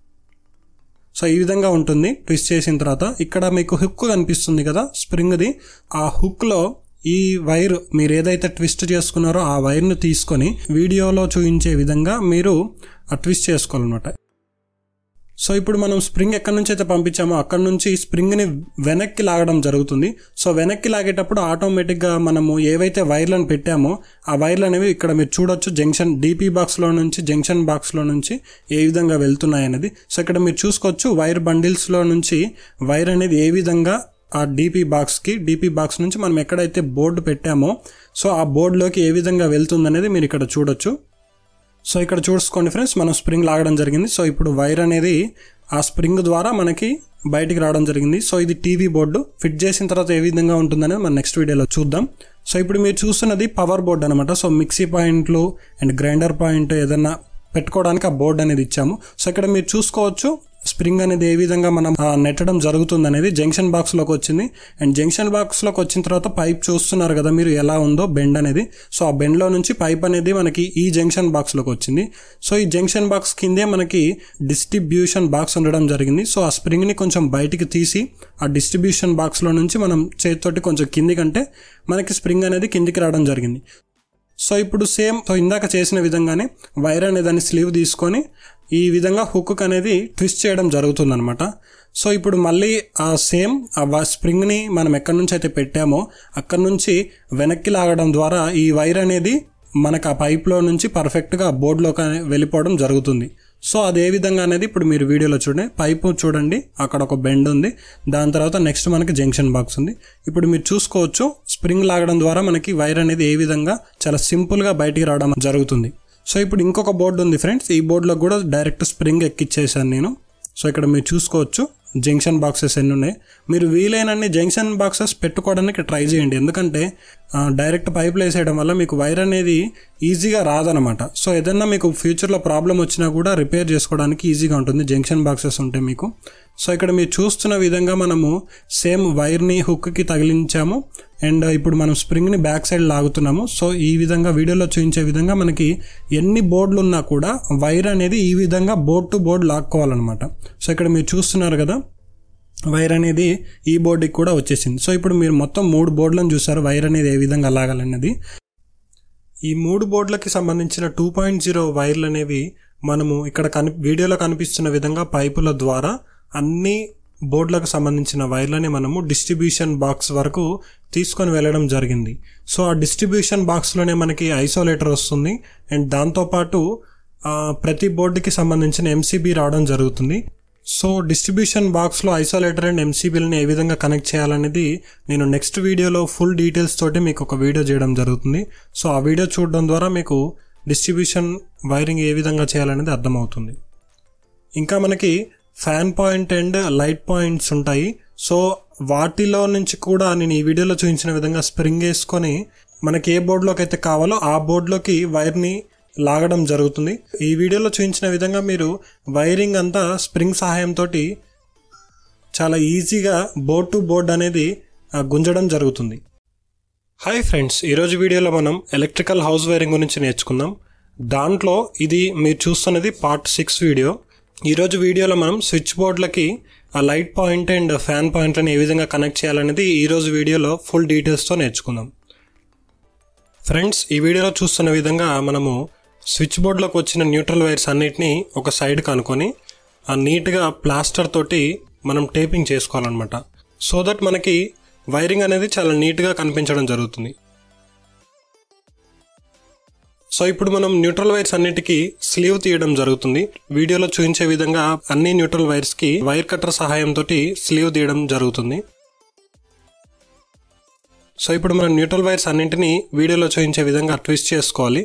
సో ఈ విధంగా ఉంటుంది. ట్విస్ట్ చేసిన తర్వాత ఇక్కడ మీకు హుక్ కనిపిస్తుంది కదా స్ప్రింగ్ది, ఆ హుక్లో ఈ వైర్ మీరు ఏదైతే ట్విస్ట్ చేసుకున్నారో ఆ వైర్ను తీసుకొని వీడియోలో చూపించే విధంగా మీరు ఆ ట్విస్ట్ చేసుకోవాలన్నమాట. సో ఇప్పుడు మనం స్ప్రింగ్ ఎక్కడి నుంచి అయితే పంపించామో అక్కడ నుంచి స్ప్రింగ్ని వెనక్కి లాగడం జరుగుతుంది. సో వెనక్కి లాగేటప్పుడు ఆటోమేటిక్గా మనము ఏవైతే వైర్లను పెట్టామో ఆ వైర్లు అనేవి ఇక్కడ మీరు చూడొచ్చు జంక్షన్ డీపీ బాక్స్లో నుంచి జంక్షన్ బాక్స్లో నుంచి ఏ విధంగా వెళ్తున్నాయి అనేది. సో ఇక్కడ మీరు చూసుకోవచ్చు వైర్ బండిల్స్లో నుంచి వైర్ అనేది ఏ విధంగా ఆ డీపీ బాక్స్కి డీపీ బాక్స్ నుంచి మనం ఎక్కడైతే బోర్డు పెట్టామో సో ఆ బోర్డులోకి ఏ విధంగా వెళ్తుంది అనేది మీరు ఇక్కడ చూడొచ్చు. సో ఇక్కడ చూసుకోండి ఫ్రెండ్స్, మనం స్ప్రింగ్ లాగడం జరిగింది. సో ఇప్పుడు వైర్ అనేది ఆ స్ప్రింగ్ ద్వారా మనకి బయటికి రావడం జరిగింది. సో ఇది టీవీ బోర్డు ఫిట్ చేసిన తర్వాత ఏ విధంగా ఉంటుందనేది మనం నెక్స్ట్ వీడియోలో చూద్దాం. సో ఇప్పుడు మీరు చూస్తున్నది పవర్ బోర్డు అనమాట. సో మిక్సీ పాయింట్లు అండ్ గ్రైండర్ పాయింట్ ఏదైనా పెట్టుకోవడానికి ఆ బోర్డు అనేది ఇచ్చాము. సో ఇక్కడ మీరు చూసుకోవచ్చు స్ప్రింగ్ అనేది ఏ విధంగా మనం నెట్టడం జరుగుతుంది అనేది జంక్షన్ బాక్స్లోకి వచ్చింది. అండ్ జంక్షన్ బాక్స్లోకి వచ్చిన తర్వాత పైప్ చూస్తున్నారు కదా మీరు ఎలా ఉందో బెండ్ అనేది. సో ఆ బెండ్లో నుంచి పైప్ అనేది మనకి ఈ జంక్షన్ బాక్స్లోకి వచ్చింది. సో ఈ జంక్షన్ బాక్స్ కిందే మనకి డిస్ట్రిబ్యూషన్ బాక్స్ ఉండడం జరిగింది. సో ఆ స్ప్రింగ్ని కొంచెం బయటికి తీసి ఆ డిస్ట్రిబ్యూషన్ బాక్స్లో నుంచి మనం చేతితోటి కొంచెం కింది కంటే మనకి స్ప్రింగ్ అనేది కిందికి రావడం జరిగింది. సో ఇప్పుడు సేమ్ సో ఇందాక చేసిన విధంగానే వైర్ అనే దాన్ని స్లీవ్ తీసుకొని ఈ విధంగా హుక్ అనేది ట్విస్ట్ చేయడం జరుగుతుంది అనమాట. సో ఇప్పుడు మళ్ళీ ఆ సేమ్ ఆ స్ప్రింగ్ని మనం ఎక్కడి నుంచి అయితే పెట్టామో అక్కడ నుంచి వెనక్కి లాగడం ద్వారా ఈ వైర్ అనేది మనకు ఆ పైప్లో నుంచి పర్ఫెక్ట్గా బోర్డులోకి వెళ్ళిపోవడం జరుగుతుంది. సో అది ఏ విధంగా అనేది ఇప్పుడు మీరు వీడియోలో చూడండి. పైపు చూడండి, అక్కడ ఒక బెండ్ ఉంది. దాని తర్వాత నెక్స్ట్ మనకి జంక్షన్ బాక్స్ ఉంది. ఇప్పుడు మీరు చూసుకోవచ్చు స్ప్రింగ్ లాగడం ద్వారా మనకి వైర్ అనేది ఏ విధంగా చాలా సింపుల్గా బయటికి రావడం జరుగుతుంది. సో ఇప్పుడు ఇంకొక బోర్డు ఉంది ఫ్రెండ్స్. ఈ బోర్డులో కూడా డైరెక్ట్ స్ప్రింగ్ ఎక్కిచ్చేసాను నేను. సో ఇక్కడ మీరు చూసుకోవచ్చు జంక్షన్ బాక్సెస్ ఎన్ని ఉన్నాయి. మీరు వీలైనన్ని జంక్షన్ బాక్సెస్ పెట్టుకోవడానికి ట్రై చేయండి, ఎందుకంటే డైరెక్ట్ పైపులు వేసేయడం వల్ల మీకు వైర్ అనేది ఈజీగా రాదనమాట. సో ఏదన్నా మీకు ఫ్యూచర్లో ప్రాబ్లం వచ్చినా కూడా రిపేర్ చేసుకోవడానికి ఈజీగా ఉంటుంది జంక్షన్ బాక్సెస్ ఉంటే మీకు. సో ఇక్కడ మీరు చూస్తున్న విధంగా మనము సేమ్ వైర్ని హుక్కి తగిలించాము అండ్ ఇప్పుడు మనం స్ప్రింగ్ని బ్యాక్ సైడ్ లాగుతున్నాము. సో ఈ విధంగా వీడియోలో చూపించే విధంగా మనకి ఎన్ని బోర్డులు ఉన్నా కూడా వైర్ అనేది ఈ విధంగా బోర్డ్ టు బోర్డ్ లాక్కోవాలన్నమాట. సో ఇక్కడ మీరు చూస్తున్నారు కదా వైర్ అనేది ఈ బోర్డుకి కూడా వచ్చేసింది. సో ఇప్పుడు మీరు మొత్తం మూడు బోర్డులను చూసారు వైర్ అనేది ఏ విధంగా లాగాలన్నది. ఈ మూడు బోర్డులకి సంబంధించిన టూ పాయింట్ జీరో వైర్లు అనేవి మనము ఇక్కడ కని వీడియోలో కనిపిస్తున్న విధంగా పైపుల ద్వారా అన్ని బోర్డులకు సంబంధించిన వైర్లని మనము డిస్ట్రిబ్యూషన్ బాక్స్ వరకు తీసుకొని వెళ్ళడం జరిగింది. సో ఆ డిస్ట్రిబ్యూషన్ బాక్స్లోనే మనకి ఐసోలేటర్ వస్తుంది అండ్ దాంతోపాటు ప్రతి బోర్డుకి సంబంధించిన ఎంసీబీ రావడం జరుగుతుంది. సో డిస్ట్రిబ్యూషన్ బాక్స్లో ఐసోలేటర్ అండ్ ఎంసీబీలని ఏ విధంగా కనెక్ట్ చేయాలనేది నేను నెక్స్ట్ వీడియోలో ఫుల్ డీటెయిల్స్ తోటి మీకు ఒక వీడియో చేయడం జరుగుతుంది. సో ఆ వీడియో చూడడం ద్వారా మీకు డిస్ట్రిబ్యూషన్ వైరింగ్ ఏ విధంగా చేయాలనేది అర్థమవుతుంది. ఇంకా మనకి fan point and light points ఉంటాయి. సో వాటిలో నుంచి కూడా నేను ఈ వీడియోలో చూపించిన విధంగా స్ప్రింగ్ వేసుకొని మనకి ఏ బోర్డులోకి అయితే కావాలో ఆ బోర్డులోకి వైర్ని లాగడం జరుగుతుంది. ఈ వీడియోలో చూపించిన విధంగా మీరు వైరింగ్ అంతా స్ప్రింగ్ సహాయంతో చాలా ఈజీగా బోర్డ్ టు బోర్డ్ అనేది గుంజడం జరుగుతుంది. హాయ్ ఫ్రెండ్స్, ఈరోజు వీడియోలో మనం ఎలక్ట్రికల్ హౌస్ వైరింగ్ గురించి నేర్చుకుందాం. దాంట్లో ఇది మీరు చూస్తున్నది పార్ట్ సిక్స్ వీడియో. ఈరోజు వీడియోలో మనం స్విచ్ బోర్డులకి ఆ లైట్ పాయింట్ అండ్ ఫ్యాన్ పాయింట్లను ఏ విధంగా కనెక్ట్ చేయాలనేది ఈరోజు వీడియోలో ఫుల్ డీటెయిల్స్తో నేర్చుకుందాం. ఫ్రెండ్స్, ఈ వీడియోలో చూస్తున్న విధంగా మనము స్విచ్ బోర్డులోకి వచ్చిన న్యూట్రల్ వైర్స్ అన్నిటినీ ఒక సైడ్ కనుక్కొని ఆ నీట్గా ప్లాస్టర్ తోటి మనం టేపింగ్ చేసుకోవాలన్నమాట. సో దట్ మనకి వైరింగ్ అనేది చాలా నీట్గా కనిపించడం జరుగుతుంది. సో ఇప్పుడు మనం న్యూట్రల్ వైర్స్ అన్నిటికీ స్లీవ్ తీయడం జరుగుతుంది. వీడియోలో చూపించే విధంగా అన్ని న్యూట్రల్ వైర్స్కి వైర్ కట్టర్ సహాయంతో స్లీవ్ తీయడం జరుగుతుంది. సో ఇప్పుడు మనం న్యూట్రల్ వైర్స్ అన్నింటినీ వీడియోలో చూపించే విధంగా ట్విస్ట్ చేసుకోవాలి.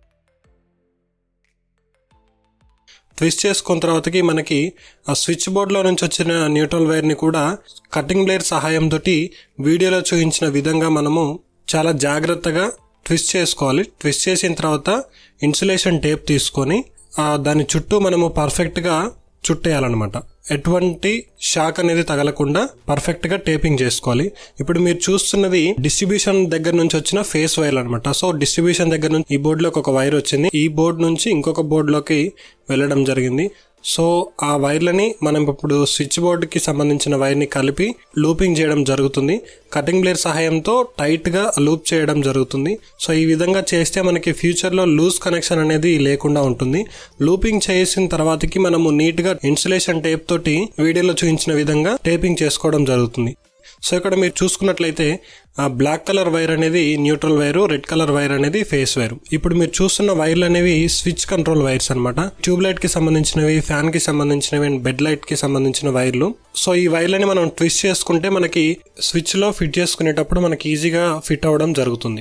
ట్విస్ట్ చేసుకున్న తర్వాతకి మనకి ఆ స్విచ్ బోర్డులో నుంచి వచ్చిన న్యూట్రల్ వైర్ని కూడా కటింగ్ బ్లేడ్ సహాయంతో వీడియోలో చూపించిన విధంగా మనము చాలా జాగ్రత్తగా ట్విస్ట్ చేసుకోవాలి. ట్విస్ట్ చేసిన తర్వాత ఇన్సులేషన్ టేప్ తీసుకొని దాని చుట్టూ మనము పర్ఫెక్ట్గా చుట్టేయాలన్నమాట. ఎటువంటి షాక్ అనేది తగలకుండా పర్ఫెక్ట్గా టేపింగ్ చేసుకోవాలి. ఇప్పుడు మీరు చూస్తున్నది డిస్ట్రిబ్యూషన్ దగ్గర నుంచి వచ్చిన ఫేస్ వైర్ అనమాట. సో డిస్ట్రిబ్యూషన్ దగ్గర నుంచి ఈ బోర్డులోకి ఒక వైర్ వచ్చింది, ఈ బోర్డు నుంచి ఇంకొక బోర్డులోకి వెళ్ళడం జరిగింది. సో ఆ వైర్లని మనం ఇప్పుడు స్విచ్ బోర్డుకి సంబంధించిన వైర్ని కలిపి లూపింగ్ చేయడం జరుగుతుంది. కటింగ్ బ్లేడ్ సహాయంతో టైట్గా లూప్ చేయడం జరుగుతుంది. సో ఈ విధంగా చేస్తే మనకి ఫ్యూచర్లో లూజ్ కనెక్షన్ అనేది లేకుండా ఉంటుంది. లూపింగ్ చేసిన తర్వాతకి మనము నీట్గా ఇన్సులేషన్ టేప్ తోటి వీడియోలో చూపించిన విధంగా టేపింగ్ చేసుకోవడం జరుగుతుంది. సో ఇక్కడ మీరు చూసుకున్నట్లయితే ఆ బ్లాక్ కలర్ వైర్ అనేది neutral wire, red colour wire అనేది ఫేస్ వైరు. ఇప్పుడు మీరు చూస్తున్న వైర్లు అనేవి స్విచ్ కంట్రోల్ వైర్స్ అనమాట. ట్యూబ్ లైట్ కి సంబంధించినవి, ఫ్యాన్ కి సంబంధించినవి అండ్ బెడ్ లైట్ కి సంబంధించిన వైర్లు. సో ఈ వైర్లని మనం ట్విస్ట్ చేసుకుంటే మనకి స్విచ్ లో ఫిట్ చేసుకునేటప్పుడు మనకి ఈజీగా ఫిట్ అవ్వడం జరుగుతుంది.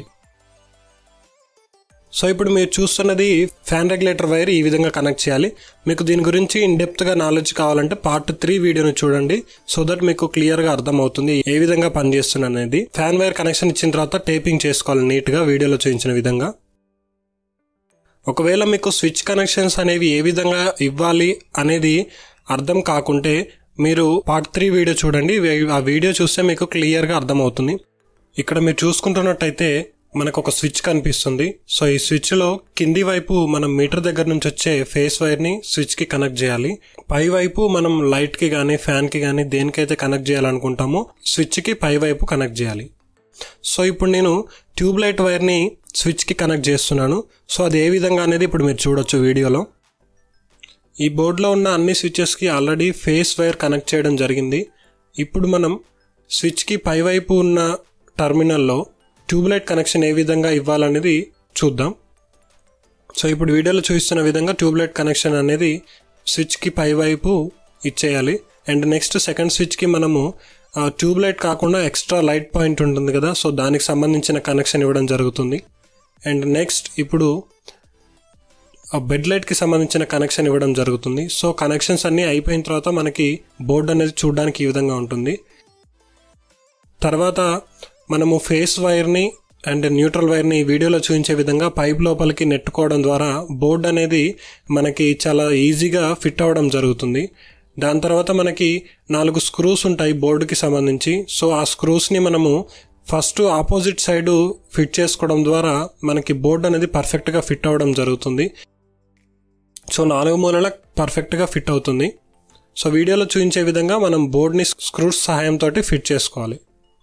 సో ఇప్పుడు మీరు చూస్తున్నది ఫ్యాన్ రెగ్యులేటర్ వైర్ ఈ విధంగా కనెక్ట్ చేయాలి. మీకు దీని గురించి ఇన్ డెప్త్గా నాలెడ్జ్ కావాలంటే పార్ట్ త్రీ వీడియోని చూడండి. సో దట్ మీకు క్లియర్గా అర్థమవుతుంది ఏ విధంగా పనిచేస్తుంది అనేది. ఫ్యాన్ వైర్ కనెక్షన్ ఇచ్చిన తర్వాత టేపింగ్ చేసుకోవాలి నీట్గా వీడియోలో చూపించిన విధంగా. ఒకవేళ మీకు స్విచ్ కనెక్షన్స్ అనేవి ఏ విధంగా ఇవ్వాలి అనేది అర్థం కాకుంటే మీరు పార్ట్ త్రీ వీడియో చూడండి. ఆ వీడియో చూస్తే మీకు క్లియర్గా అర్థమవుతుంది. ఇక్కడ మీరు చూసుకుంటున్నట్టయితే మనకు ఒక స్విచ్ కనిపిస్తుంది. సో ఈ స్విచ్ లో కింది వైపు మనం మీటర్ దగ్గర నుంచి వచ్చే ఫేస్ వైర్ ని స్విచ్ కి కనెక్ట్ చేయాలి. పై వైపు మనం లైట్ కి గానీ ఫ్యాన్ కి గానీ దేనికైతే కనెక్ట్ చేయాలనుకుంటామో స్విచ్ కి పై వైపు కనెక్ట్ చేయాలి. సో ఇప్పుడు నేను ట్యూబ్ లైట్ వైర్ ని స్విచ్ కి కనెక్ట్ చేస్తున్నాను. సో అది ఏ విధంగా అనేది ఇప్పుడు మీరు చూడొచ్చు వీడియోలో. ఈ బోర్డులో ఉన్న అన్ని స్విచెస్ కి ఆల్రెడీ ఫేస్ వైర్ కనెక్ట్ చేయడం జరిగింది. ఇప్పుడు మనం స్విచ్ కి పై వైపు ఉన్న టర్మినల్లో ట్యూబ్లైట్ కనెక్షన్ ఏ విధంగా ఇవ్వాలనేది చూద్దాం. సో ఇప్పుడు వీడియోలో చూపిస్తున్న విధంగా ట్యూబ్లైట్ కనెక్షన్ అనేది స్విచ్కి పై వైపు ఇచ్చేయాలి. అండ్ నెక్స్ట్ సెకండ్ స్విచ్కి మనము ట్యూబ్ లైట్ కాకుండా ఎక్స్ట్రా లైట్ పాయింట్ ఉంటుంది కదా, సో దానికి సంబంధించిన కనెక్షన్ ఇవ్వడం జరుగుతుంది. అండ్ నెక్స్ట్ ఇప్పుడు బెడ్ లైట్కి సంబంధించిన కనెక్షన్ ఇవ్వడం జరుగుతుంది. సో కనెక్షన్స్ అన్నీ అయిపోయిన తర్వాత మనకి బోర్డు అనేది చూడడానికి ఈ విధంగా ఉంటుంది. తర్వాత మనము ఫేస్ వైర్ని అండ్ న్యూట్రల్ వైర్ని వీడియోలో చూపించే విధంగా పైప్ లోపలికి నెట్టుకోవడం ద్వారా బోర్డు అనేది మనకి చాలా ఈజీగా ఫిట్ అవ్వడం జరుగుతుంది. దాని తర్వాత మనకి నాలుగు స్క్రూస్ ఉంటాయి బోర్డుకి సంబంధించి. సో ఆ స్క్రూస్ని మనము ఫస్ట్ ఆపోజిట్ సైడు ఫిట్ చేసుకోవడం ద్వారా మనకి బోర్డు అనేది పర్ఫెక్ట్గా ఫిట్ అవ్వడం జరుగుతుంది. సో నాలుగు మూలల పర్ఫెక్ట్గా ఫిట్ అవుతుంది. సో వీడియోలో చూపించే విధంగా మనం బోర్డ్ని స్క్రూస్ సహాయంతో ఫిట్ చేసుకోవాలి.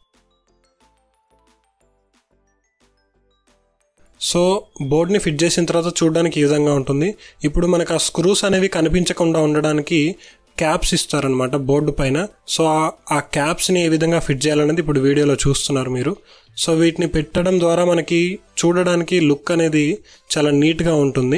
సో బోర్డ్ని ఫిట్ చేసిన తర్వాత చూడడానికి ఈ విధంగా ఉంటుంది. ఇప్పుడు మనకు ఆ స్క్రూస్ అనేవి కనిపించకుండా ఉండడానికి క్యాప్స్ ఇస్తారనమాట బోర్డు పైన. సో ఆ క్యాప్స్ని ఏ విధంగా ఫిట్ చేయాలనేది ఇప్పుడు వీడియోలో చూస్తున్నారు మీరు. సో వీటిని పెట్టడం ద్వారా మనకి చూడడానికి లుక్ అనేది చాలా నీట్గా ఉంటుంది.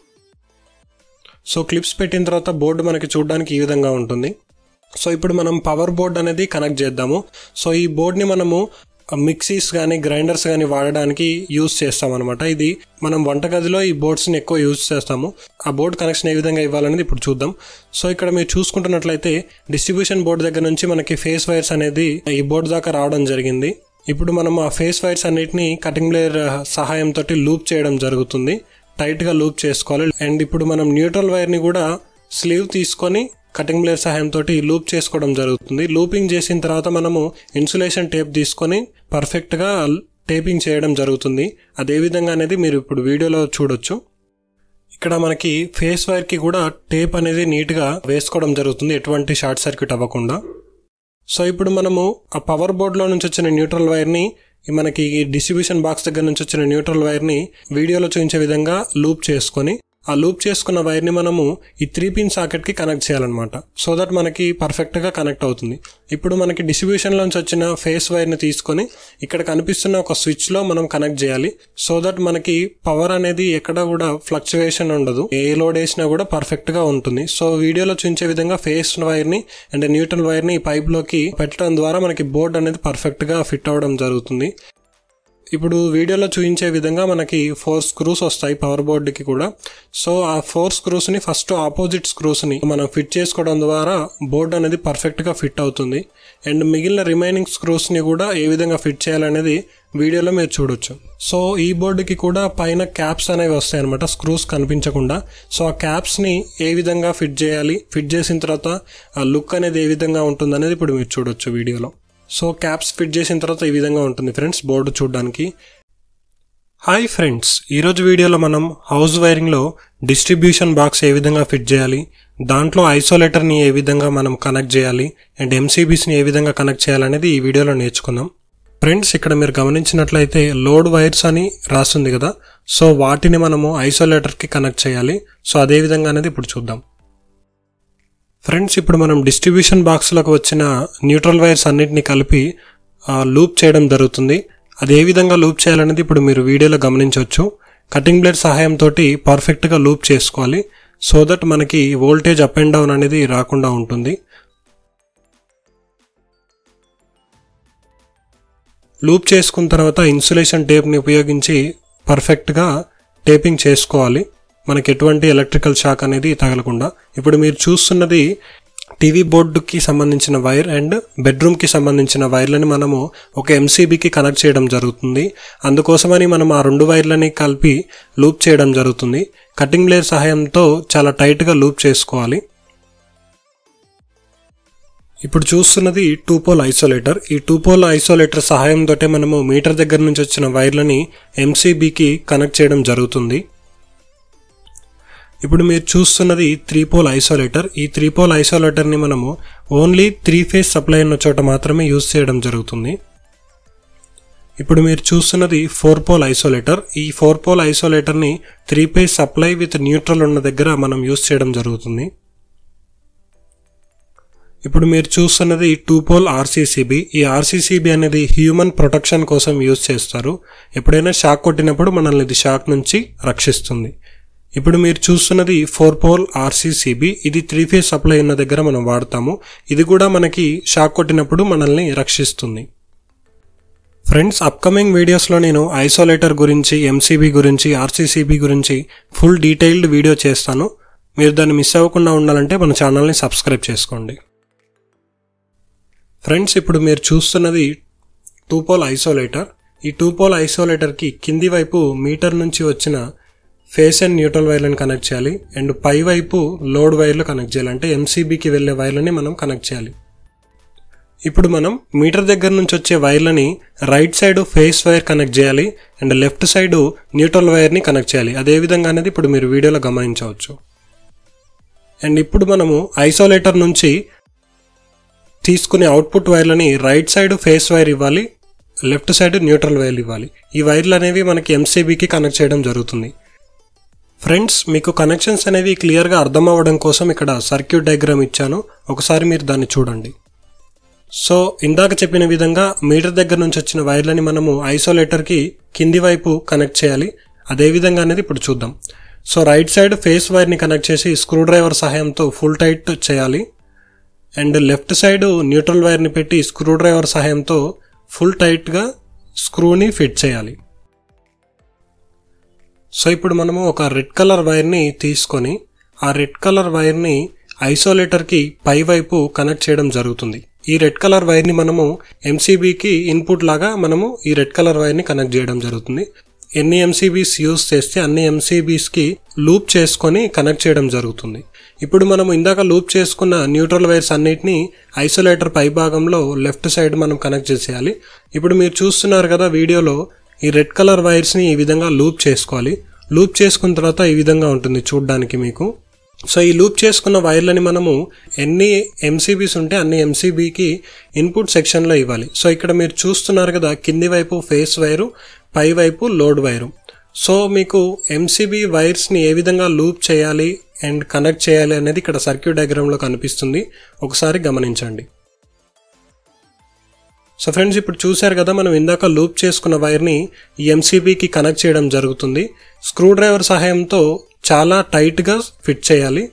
సో క్లిప్స్ పెట్టిన తర్వాత బోర్డు మనకి చూడడానికి ఈ విధంగా ఉంటుంది. సో ఇప్పుడు మనం పవర్ బోర్డ్ అనేది కనెక్ట్ చేద్దాము. సో ఈ బోర్డ్ని మనము మిక్సీస్ కానీ గ్రైండర్స్ కానీ వాడడానికి యూజ్ చేస్తాం అనమాట. ఇది మనం వంటగదిలో ఈ బోర్డ్స్ని ఎక్కువ యూజ్ చేస్తాము. ఆ బోర్డ్ కనెక్షన్ ఏ విధంగా ఇవ్వాలనేది ఇప్పుడు చూద్దాం. సో ఇక్కడ మీరు చూసుకుంటున్నట్లయితే డిస్ట్రిబ్యూషన్ బోర్డు దగ్గర నుంచి మనకి ఫేస్ వైర్స్ అనేది ఈ బోర్డు దాకా రావడం జరిగింది. ఇప్పుడు మనం ఆ ఫేస్ వైర్స్ అన్నిటిని కటింగ్ బ్లేడ్ సహాయంతో లూప్ చేయడం జరుగుతుంది. టైట్గా లూప్ చేసుకోవాలి. అండ్ ఇప్పుడు మనం న్యూట్రల్ వైర్ని కూడా స్లీవ్ తీసుకొని కటింగ్ బ్లేడ్ సహాయంతో లూప్ చేసుకోవడం జరుగుతుంది. లూపింగ్ చేసిన తర్వాత మనము ఇన్సులేషన్ టేప్ తీసుకొని పర్ఫెక్ట్గా టేపింగ్ చేయడం జరుగుతుంది. అదే విధంగా అనేది మీరు ఇప్పుడు వీడియోలో చూడొచ్చు. ఇక్కడ మనకి ఫేస్ వైర్కి కూడా టేప్ అనేది నీట్గా వేసుకోవడం జరుగుతుంది, ఎటువంటి షార్ట్ సర్క్యూట్ అవ్వకుండా. సో ఇప్పుడు మనము ఆ పవర్ బోర్డ్లో నుంచి వచ్చిన న్యూట్రల్ వైర్ని మనకి డిస్ట్రిబ్యూషన్ బాక్స్ దగ్గర నుంచి వచ్చిన న్యూట్రల్ వైర్ని వీడియోలో చూపించే విధంగా లూప్ చేసుకొని ఆ లూప్ చేసుకున్న వైర్ని మనము ఈ త్రీ పిన్ సాకెట్కి కనెక్ట్ చేయాలన్నమాట. సో దట్ మనకి పర్ఫెక్ట్గా కనెక్ట్ అవుతుంది. ఇప్పుడు మనకి డిస్ట్రిబ్యూషన్లోంచి వచ్చిన ఫేస్ వైర్ని తీసుకొని ఇక్కడ కనిపిస్తున్న ఒక స్విచ్లో మనం కనెక్ట్ చేయాలి. సో దట్ మనకి పవర్ అనేది ఎక్కడ కూడా ఫ్లక్చువేషన్ ఉండదు, ఏ లోడ్ వేసినా కూడా పర్ఫెక్ట్గా ఉంటుంది. సో వీడియోలో చూపించే విధంగా ఫేస్ వైర్ని అండ్ న్యూట్రల్ వైర్ని పైప్లోకి పెట్టడం ద్వారా మనకి బోర్డ్ అనేది పర్ఫెక్ట్గా ఫిట్ అవ్వడం జరుగుతుంది. ఇప్పుడు వీడియోలో చూపించే విధంగా మనకి ఫోర్ స్క్రూస్ వస్తాయి పవర్ బోర్డుకి కూడా. సో ఆ ఫోర్ స్క్రూస్ని ఫస్ట్ ఆపోజిట్ స్క్రూస్ని మనం ఫిట్ చేసుకోవడం ద్వారా బోర్డు అనేది పర్ఫెక్ట్గా ఫిట్ అవుతుంది. అండ్ మిగిలిన రిమైనింగ్ స్క్రూస్ని కూడా ఏ విధంగా ఫిట్ చేయాలనేది వీడియోలో మీరు చూడొచ్చు. సో ఈ బోర్డుకి కూడా పైన క్యాప్స్ అనేవి వస్తాయి అనమాట, స్క్రూస్ కనిపించకుండా. సో ఆ క్యాప్స్ని ఏ విధంగా ఫిట్ చేయాలి, ఫిట్ చేసిన తర్వాత ఆ లుక్ అనేది ఏ విధంగా ఉంటుంది అనేది ఇప్పుడు మీరు చూడొచ్చు వీడియోలో. సో క్యాప్స్ ఫిట్ చేసిన తర్వాత ఈ విధంగా ఉంటుంది ఫ్రెండ్స్ బోర్డు చూడడానికి. హాయ్ ఫ్రెండ్స్, ఈరోజు వీడియోలో మనం హౌస్ వైరింగ్లో డిస్ట్రిబ్యూషన్ బాక్స్ ఏ విధంగా ఫిట్ చేయాలి, దాంట్లో ఐసోలేటర్ని ఏ విధంగా మనం కనెక్ట్ చేయాలి అండ్ ఎంసీబీస్ని ఏ విధంగా కనెక్ట్ చేయాలనేది ఈ వీడియోలో నేర్చుకుందాం. ఫ్రెండ్స్ ఇక్కడ మీరు గమనించినట్లయితే లోడ్ వైర్స్ అని రాస్తుంది కదా, సో వాటిని మనము ఐసోలేటర్కి కనెక్ట్ చేయాలి. సో అదే విధంగా అనేది ఇప్పుడు చూద్దాం. ఫ్రెండ్స్ ఇప్పుడు మనం డిస్ట్రిబ్యూషన్ బాక్స్లోకి వచ్చిన న్యూట్రల్ వైర్స్ అన్నిటిని కలిపి లూప్ చేయడం జరుగుతుంది. అది ఏ విధంగా లూప్ చేయాలనేది ఇప్పుడు మీరు వీడియోలో గమనించవచ్చు. కటింగ్ బ్లేడ్ సహాయంతో పర్ఫెక్ట్గా లూప్ చేసుకోవాలి. సో దట్ మనకి వోల్టేజ్ అప్ అండ్ డౌన్ అనేది రాకుండా ఉంటుంది. లూప్ చేసుకున్న తర్వాత ఇన్సులేషన్ టేప్ని ఉపయోగించి పర్ఫెక్ట్గా టేపింగ్ చేసుకోవాలి, మనకి ఎటువంటి ఎలక్ట్రికల్ షాక్ అనేది తగలకుండా. ఇప్పుడు మీరు చూస్తున్నది టీవీ బోర్డుకి సంబంధించిన వైర్ అండ్ బెడ్రూమ్కి సంబంధించిన వైర్లని మనము ఒక ఎంసీబీకి కనెక్ట్ చేయడం జరుగుతుంది. అందుకోసమని మనం ఆ రెండు వైర్లని కలిపి లూప్ చేయడం జరుగుతుంది. కటింగ్ బ్లేడ్ సహాయంతో చాలా టైట్గా లూప్ చేసుకోవాలి. ఇప్పుడు చూస్తున్నది టూ పోల్ ఐసోలేటర్. ఈ టూ పోల్ ఐసోలేటర్ సహాయంతో మనము మీటర్ దగ్గర నుంచి వచ్చిన వైర్లని ఎంసీబీకి కనెక్ట్ చేయడం జరుగుతుంది. ఇప్పుడు మీరు చూస్తున్నది త్రీ పోల్ ఐసోలేటర్. ఈ త్రీ పోల్ ఐసోలేటర్ని మనము ఓన్లీ త్రీ ఫేజ్ సప్లై ఉన్న చోట మాత్రమే యూజ్ చేయడం జరుగుతుంది. ఇప్పుడు మీరు చూస్తున్నది ఫోర్ పోల్ ఐసోలేటర్. ఈ ఫోర్ పోల్ ఐసోలేటర్ని three phase supply with neutral ఉన్న దగ్గర మనం యూజ్ చేయడం జరుగుతుంది. ఇప్పుడు మీరు చూస్తున్నది టూ పోల్ ఆర్సీసీబీ. ఈ ఆర్సీసీబీ అనేది హ్యూమన్ ప్రొటెక్షన్ కోసం యూజ్ చేస్తారు. ఎప్పుడైనా షాక్ కొట్టినప్పుడు మనల్ని ఇది షాక్ నుంచి రక్షిస్తుంది. ఇప్పుడు మీరు చూస్తున్నది ఫోర్ పోల్ ఆర్సీసీబీ. ఇది త్రీ ఫేజ్ సప్లై ఉన్న దగ్గర మనం వాడతాము. ఇది కూడా మనకి షాక్ కొట్టినప్పుడు మనల్ని రక్షిస్తుంది. ఫ్రెండ్స్, అప్కమింగ్ వీడియోస్లో నేను ఐసోలేటర్ గురించి, ఎంసీబీ గురించి, ఆర్సీసీబీ గురించి ఫుల్ డీటెయిల్డ్ వీడియో చేస్తాను. మీరు దాన్ని మిస్ అవ్వకుండా ఉండాలంటే మన ఛానల్ని సబ్స్క్రైబ్ చేసుకోండి. ఫ్రెండ్స్, ఇప్పుడు మీరు చూస్తున్నది టూ పోల్ ఐసోలేటర్. ఈ టూ పోల్ ఐసోలేటర్కి కింది వైపు మీటర్ నుంచి వచ్చిన ఫేస్ అండ్ న్యూట్రల్ వైర్లను కనెక్ట్ చేయాలి, అండ్ పై వైపు లోడ్ వైర్లు కనెక్ట్ చేయాలి. అంటే ఎంసీబీకి వెళ్ళే వైర్లని మనం కనెక్ట్ చేయాలి. ఇప్పుడు మనం మీటర్ దగ్గర నుంచి వచ్చే వైర్లని right side phase wire connect చేయాలి, అండ్ లెఫ్ట్ సైడ్ న్యూట్రల్ వైర్ని కనెక్ట్ చేయాలి. అదేవిధంగా అనేది ఇప్పుడు మీరు వీడియోలో గమనించవచ్చు. అండ్ ఇప్పుడు మనము ఐసోలేటర్ నుంచి తీసుకునే అవుట్పుట్ వైర్లని రైట్ సైడ్ ఫేస్ వైర్ ఇవ్వాలి, లెఫ్ట్ సైడ్ న్యూట్రల్ వైర్ ఇవ్వాలి. ఈ వైర్లు అనేవి మనకి ఎంసీబీకి కనెక్ట్ చేయడం జరుగుతుంది. ఫ్రెండ్స్, మీకు కనెక్షన్స్ అనేవి క్లియర్గా అర్థం అవ్వడం కోసం ఇక్కడ సర్క్యూట్ డయాగ్రామ్ ఇచ్చాను. ఒకసారి మీరు దాన్ని చూడండి. సో ఇందాక చెప్పిన విధంగా మీటర్ దగ్గర నుంచి వచ్చిన వైర్లని మనము ఐసోలేటర్కి కింది వైపు కనెక్ట్ చేయాలి. అదేవిధంగా అనేది ఇప్పుడు చూద్దాం. సో రైట్ సైడ్ ఫేస్ వైర్ని కనెక్ట్ చేసి స్క్రూ డ్రైవర్ సహాయంతో ఫుల్ టైట్ చేయాలి, అండ్ లెఫ్ట్ సైడ్ న్యూట్రల్ వైర్ని పెట్టి స్క్రూ డ్రైవర్ సహాయంతో ఫుల్ టైట్గా స్క్రూని ఫిట్ చేయాలి. సో ఇప్పుడు మనము ఒక రెడ్ కలర్ వైర్ని తీసుకొని ఆ రెడ్ కలర్ వైర్ని ఐసోలేటర్కి పై వైపు కనెక్ట్ చేయడం జరుగుతుంది. ఈ రెడ్ కలర్ వైర్ని మనము ఎంసీబీకి ఇన్పుట్ లాగా మనము ఈ రెడ్ కలర్ వైర్ని కనెక్ట్ చేయడం జరుగుతుంది. ఎన్ని ఎంసీబీస్ యూజ్ చేస్తే అన్ని ఎంసీబీస్కి లూప్ చేసుకొని కనెక్ట్ చేయడం జరుగుతుంది. ఇప్పుడు మనము ఇందాక లూప్ చేసుకున్న న్యూట్రల్ వైర్స్ అన్నిటినీ ఐసోలేటర్ పై భాగంలో లెఫ్ట్ సైడ్ మనం కనెక్ట్ చేసేయాలి. ఇప్పుడు మీరు చూస్తున్నారు కదా వీడియోలో, ఈ రెడ్ కలర్ వైర్స్ని ఈ విధంగా లూప్ చేసుకోవాలి. లూప్ చేసుకున్న తర్వాత ఈ విధంగా ఉంటుంది చూడడానికి మీకు. సో ఈ లూప్ చేసుకున్న వైర్లని మనము ఎన్ని ఎంసీబీస్ ఉంటే అన్ని ఎంసీబీకి ఇన్పుట్ సెక్షన్లో ఇవ్వాలి. సో ఇక్కడ మీరు చూస్తున్నారు కదా, కింది వైపు ఫేస్ వైరు, పై వైపు లోడ్ వైరు. సో మీకు ఎంసీబీ వైర్స్ని ఏ విధంగా లూప్ చేయాలి అండ్ కనెక్ట్ చేయాలి అనేది ఇక్కడ సర్క్యూట్ డయాగ్రామ్లో కనిపిస్తుంది. ఒకసారి గమనించండి. సో ఫ్రెండ్స్, ఇప్పుడు చూశారు కదా, మనం ఇందాక లూప్ చేసుకున్న వైర్ని ఈ ఎంసీబీకి కనెక్ట్ చేయడం జరుగుతుంది. స్క్రూ డ్రైవర్ సహాయంతో చాలా టైట్గా ఫిట్ చేయాలి.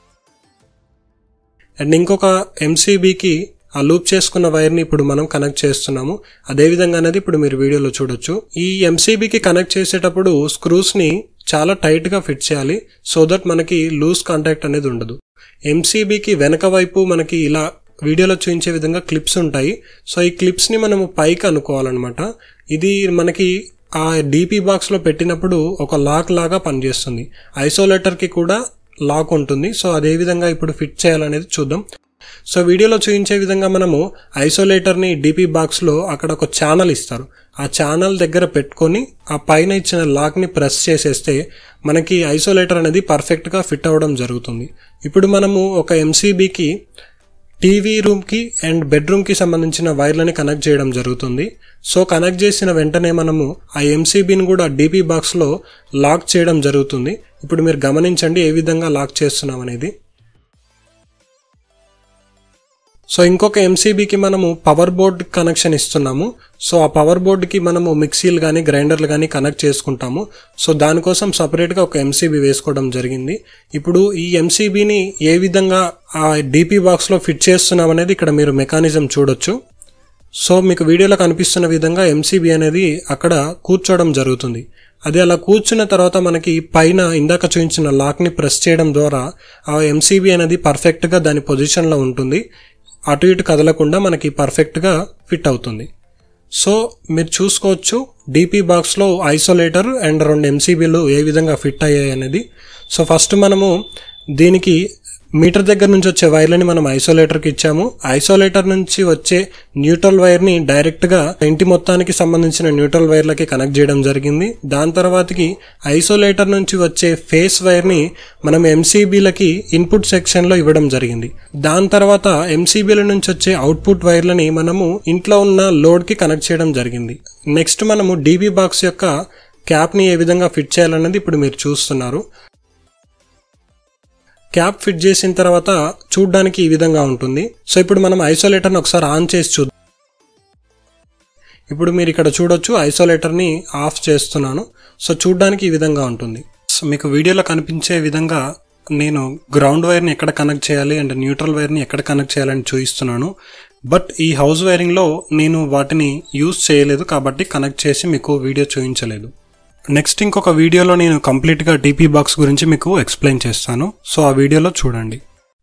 అండ్ ఇంకొక ఎంసీబీకి ఆ లూప్ చేసుకున్న వైర్ని ఇప్పుడు మనం కనెక్ట్ చేస్తున్నాము. అదేవిధంగా అనేది ఇప్పుడు మీరు వీడియోలో చూడొచ్చు. ఈ ఎంసీబీకి కనెక్ట్ చేసేటప్పుడు స్క్రూస్ని చాలా టైట్గా ఫిట్ చేయాలి, సో దట్ మనకి లూజ్ కాంటాక్ట్ అనేది ఉండదు. ఎంసీబీకి వెనక వైపు మనకి ఇలా వీడియోలో చూపించే విధంగా క్లిప్స్ ఉంటాయి. సో ఈ క్లిప్స్ని మనము పైకి అనుకోవాలన్నమాట. ఇది మనకి ఆ డీపీ బాక్స్లో పెట్టినప్పుడు ఒక లాక్ లాగా పనిచేస్తుంది. ఐసోలేటర్కి కూడా లాక్ ఉంటుంది. సో అదేవిధంగా ఇప్పుడు ఫిట్ చేయాలనేది చూద్దాం. సో వీడియోలో చూపించే విధంగా మనము ఐసోలేటర్ని డీపీ బాక్స్లో అక్కడ ఒక ఛానల్ ఇస్తారు. ఆ ఛానల్ దగ్గర పెట్టుకొని ఆ పైన ఇచ్చిన లాక్ని ప్రెస్ చేసేస్తే మనకి ఐసోలేటర్ అనేది పర్ఫెక్ట్గా ఫిట్ అవ్వడం జరుగుతుంది. ఇప్పుడు మనము ఒక ఎంసీబీకి టీవీ రూమ్కి అండ్ బెడ్రూమ్కి సంబంధించిన వైర్లని కనెక్ట్ చేయడం జరుగుతుంది. సో కనెక్ట్ చేసిన వెంటనే మనము ఆ ఎంసీబీని కూడా డీపీ బాక్స్లో లాక్ చేయడం జరుగుతుంది. ఇప్పుడు మీరు గమనించండి ఏ విధంగా లాక్ చేస్తున్నాం అనేది. సో ఇంకొక ఎంసీబీకి మనము పవర్ బోర్డ్ కనెక్షన్ ఇస్తున్నాము. సో ఆ పవర్ బోర్డుకి మనము మిక్సీలు కానీ గ్రైండర్లు కానీ కనెక్ట్ చేసుకుంటాము. సో దానికోసం సపరేట్గా ఒక ఎంసీబీ వేసుకోవడం జరిగింది. ఇప్పుడు ఈ ఎంసీబీని ఏ విధంగా ఆ డీపీ బాక్స్లో ఫిట్ చేస్తున్నాం అనేది ఇక్కడ మీరు మెకానిజం చూడొచ్చు. సో మీకు వీడియోలో కనిపిస్తున్న విధంగా ఎంసీబీ అనేది అక్కడ కూర్చోవడం జరుగుతుంది. అది అలా కూర్చున్న తర్వాత మనకి పైన ఇందాక చూపించిన లాక్ని ప్రెస్ చేయడం ద్వారా ఆ ఎంసీబీ అనేది పర్ఫెక్ట్గా దాని పొజిషన్లో ఉంటుంది. అటు ఇటు కదలకుండా మనకి పర్ఫెక్ట్గా ఫిట్ అవుతుంది. సో మీరు చూసుకోవచ్చు డీపీ బాక్స్లో ఐసోలేటర్ అండ్ రెండు ఎంసీబీలు ఏ విధంగా ఫిట్ అయ్యాయి అనేది. సో ఫస్ట్ మనము దీనికి మీటర్ దగ్గర నుంచి వచ్చే వైర్లని మనం ఐసోలేటర్కి ఇచ్చాము. ఐసోలేటర్ నుంచి వచ్చే న్యూట్రల్ వైర్ని డైరెక్ట్గా ఇంటి మొత్తానికి సంబంధించిన న్యూట్రల్ వైర్లకి కనెక్ట్ చేయడం జరిగింది. దాని తర్వాతకి ఐసోలేటర్ నుంచి వచ్చే ఫేస్ వైర్ని మనం ఎంసీబీలకి ఇన్పుట్ సెక్షన్లో ఇవ్వడం జరిగింది. దాని తర్వాత ఎంసీబీల నుంచి వచ్చే అవుట్పుట్ వైర్లని మనము ఇంట్లో ఉన్న లోడ్కి కనెక్ట్ చేయడం జరిగింది. నెక్స్ట్ మనము డీబీ బాక్స్ యొక్క క్యాప్ని ఏ విధంగా ఫిట్ చేయాలన్నది ఇప్పుడు మీరు చూస్తున్నారు. క్యాప్ ఫిట్ చేసిన తర్వాత చూడడానికి ఈ విధంగా ఉంటుంది. సో ఇప్పుడు మనం ఐసోలేటర్ని ఒకసారి ఆన్ చేసి చూద్దాం. ఇప్పుడు మీరు ఇక్కడ చూడొచ్చు ఐసోలేటర్ని ఆఫ్ చేస్తున్నాను. సో చూడడానికి ఈ విధంగా ఉంటుంది. ఫ్రెండ్స్, మీకు వీడియోలో కనిపించే విధంగా నేను గ్రౌండ్ వైర్ని ఎక్కడ కనెక్ట్ చేయాలి అండ్ న్యూట్రల్ వైర్ని ఎక్కడ కనెక్ట్ చేయాలని చూపిస్తున్నాను. బట్ ఈ హౌస్ వైరింగ్లో నేను వాటిని యూజ్ చేయలేదు కాబట్టి కనెక్ట్ చేసి మీకు వీడియో చూపించలేదు. నెక్స్ట్ ఇంకొక వీడియోలో నేను కంప్లీట్గా టీపీ బాక్స్ గురించి మీకు ఎక్స్ప్లెయిన్ చేస్తాను. సో ఆ వీడియోలో చూడండి.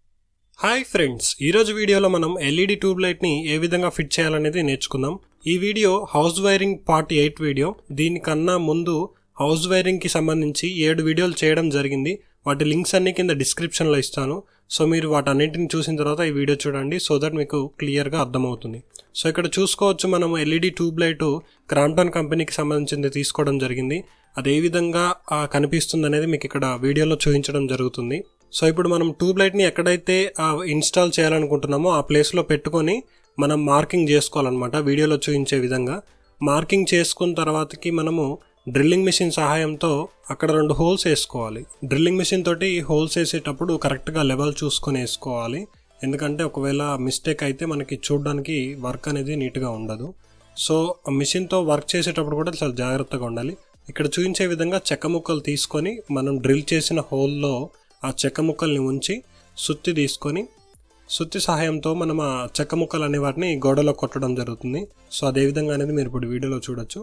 హాయ్ ఫ్రెండ్స్, ఈరోజు వీడియోలో మనం ఎల్ఈడి ట్యూబ్ లైట్ని ఏ విధంగా ఫిట్ చేయాలనేది నేర్చుకుందాం. ఈ video house wiring part eight video. దీనికన్నా ముందు హౌస్ వైరింగ్కి సంబంధించి ఏడు వీడియోలు చేయడం జరిగింది. వాటి లింక్స్ అన్ని కింద డిస్క్రిప్షన్లో ఇస్తాను. సో మీరు వాటన్నింటిని చూసిన తర్వాత ఈ వీడియో చూడండి, సో దట్ మీకు క్లియర్గా అర్థమవుతుంది. సో ఇక్కడ చూసుకోవచ్చు, మనం ఎల్ఈడి ట్యూబ్ లైట్ క్రాంప్టన్ కంపెనీకి సంబంధించింది తీసుకోవడం జరిగింది. అది ఏ విధంగా కనిపిస్తుంది అనేది మీకు ఇక్కడ వీడియోలో చూపించడం జరుగుతుంది. సో ఇప్పుడు మనం ట్యూబ్ లైట్ని ఎక్కడైతే ఇన్స్టాల్ చేయాలనుకుంటున్నామో ఆ ప్లేస్లో పెట్టుకొని మనం మార్కింగ్ చేసుకోవాలన్నమాట. వీడియోలో చూపించే విధంగా మార్కింగ్ చేసుకున్న తర్వాతకి మనము డ్రిల్లింగ్ మిషన్ సహాయంతో అక్కడ రెండు హోల్స్ వేసుకోవాలి. డ్రిల్లింగ్ మిషన్ తోటి హోల్స్ వేసేటప్పుడు కరెక్ట్గా లెవెల్ చూసుకొని వేసుకోవాలి. ఎందుకంటే ఒకవేళ మిస్టేక్ అయితే మనకి చూడడానికి వర్క్ అనేది నీట్గా ఉండదు. సో ఆ మిషన్తో వర్క్ చేసేటప్పుడు కూడా చాలా జాగ్రత్తగా ఉండాలి. ఇక్కడ చూపించే విధంగా చెక్క ముక్కలు తీసుకొని మనం డ్రిల్ చేసిన హోల్లో ఆ చెక్క ముక్కల్ని ఉంచి సుత్తి తీసుకొని సుత్తి సహాయంతో మనం ఆ చెక్క ముక్కలు అనే వాటిని గోడలో కొట్టడం జరుగుతుంది. సో అదే విధంగా అనేది మీరు ఇప్పుడు వీడియోలో చూడొచ్చు.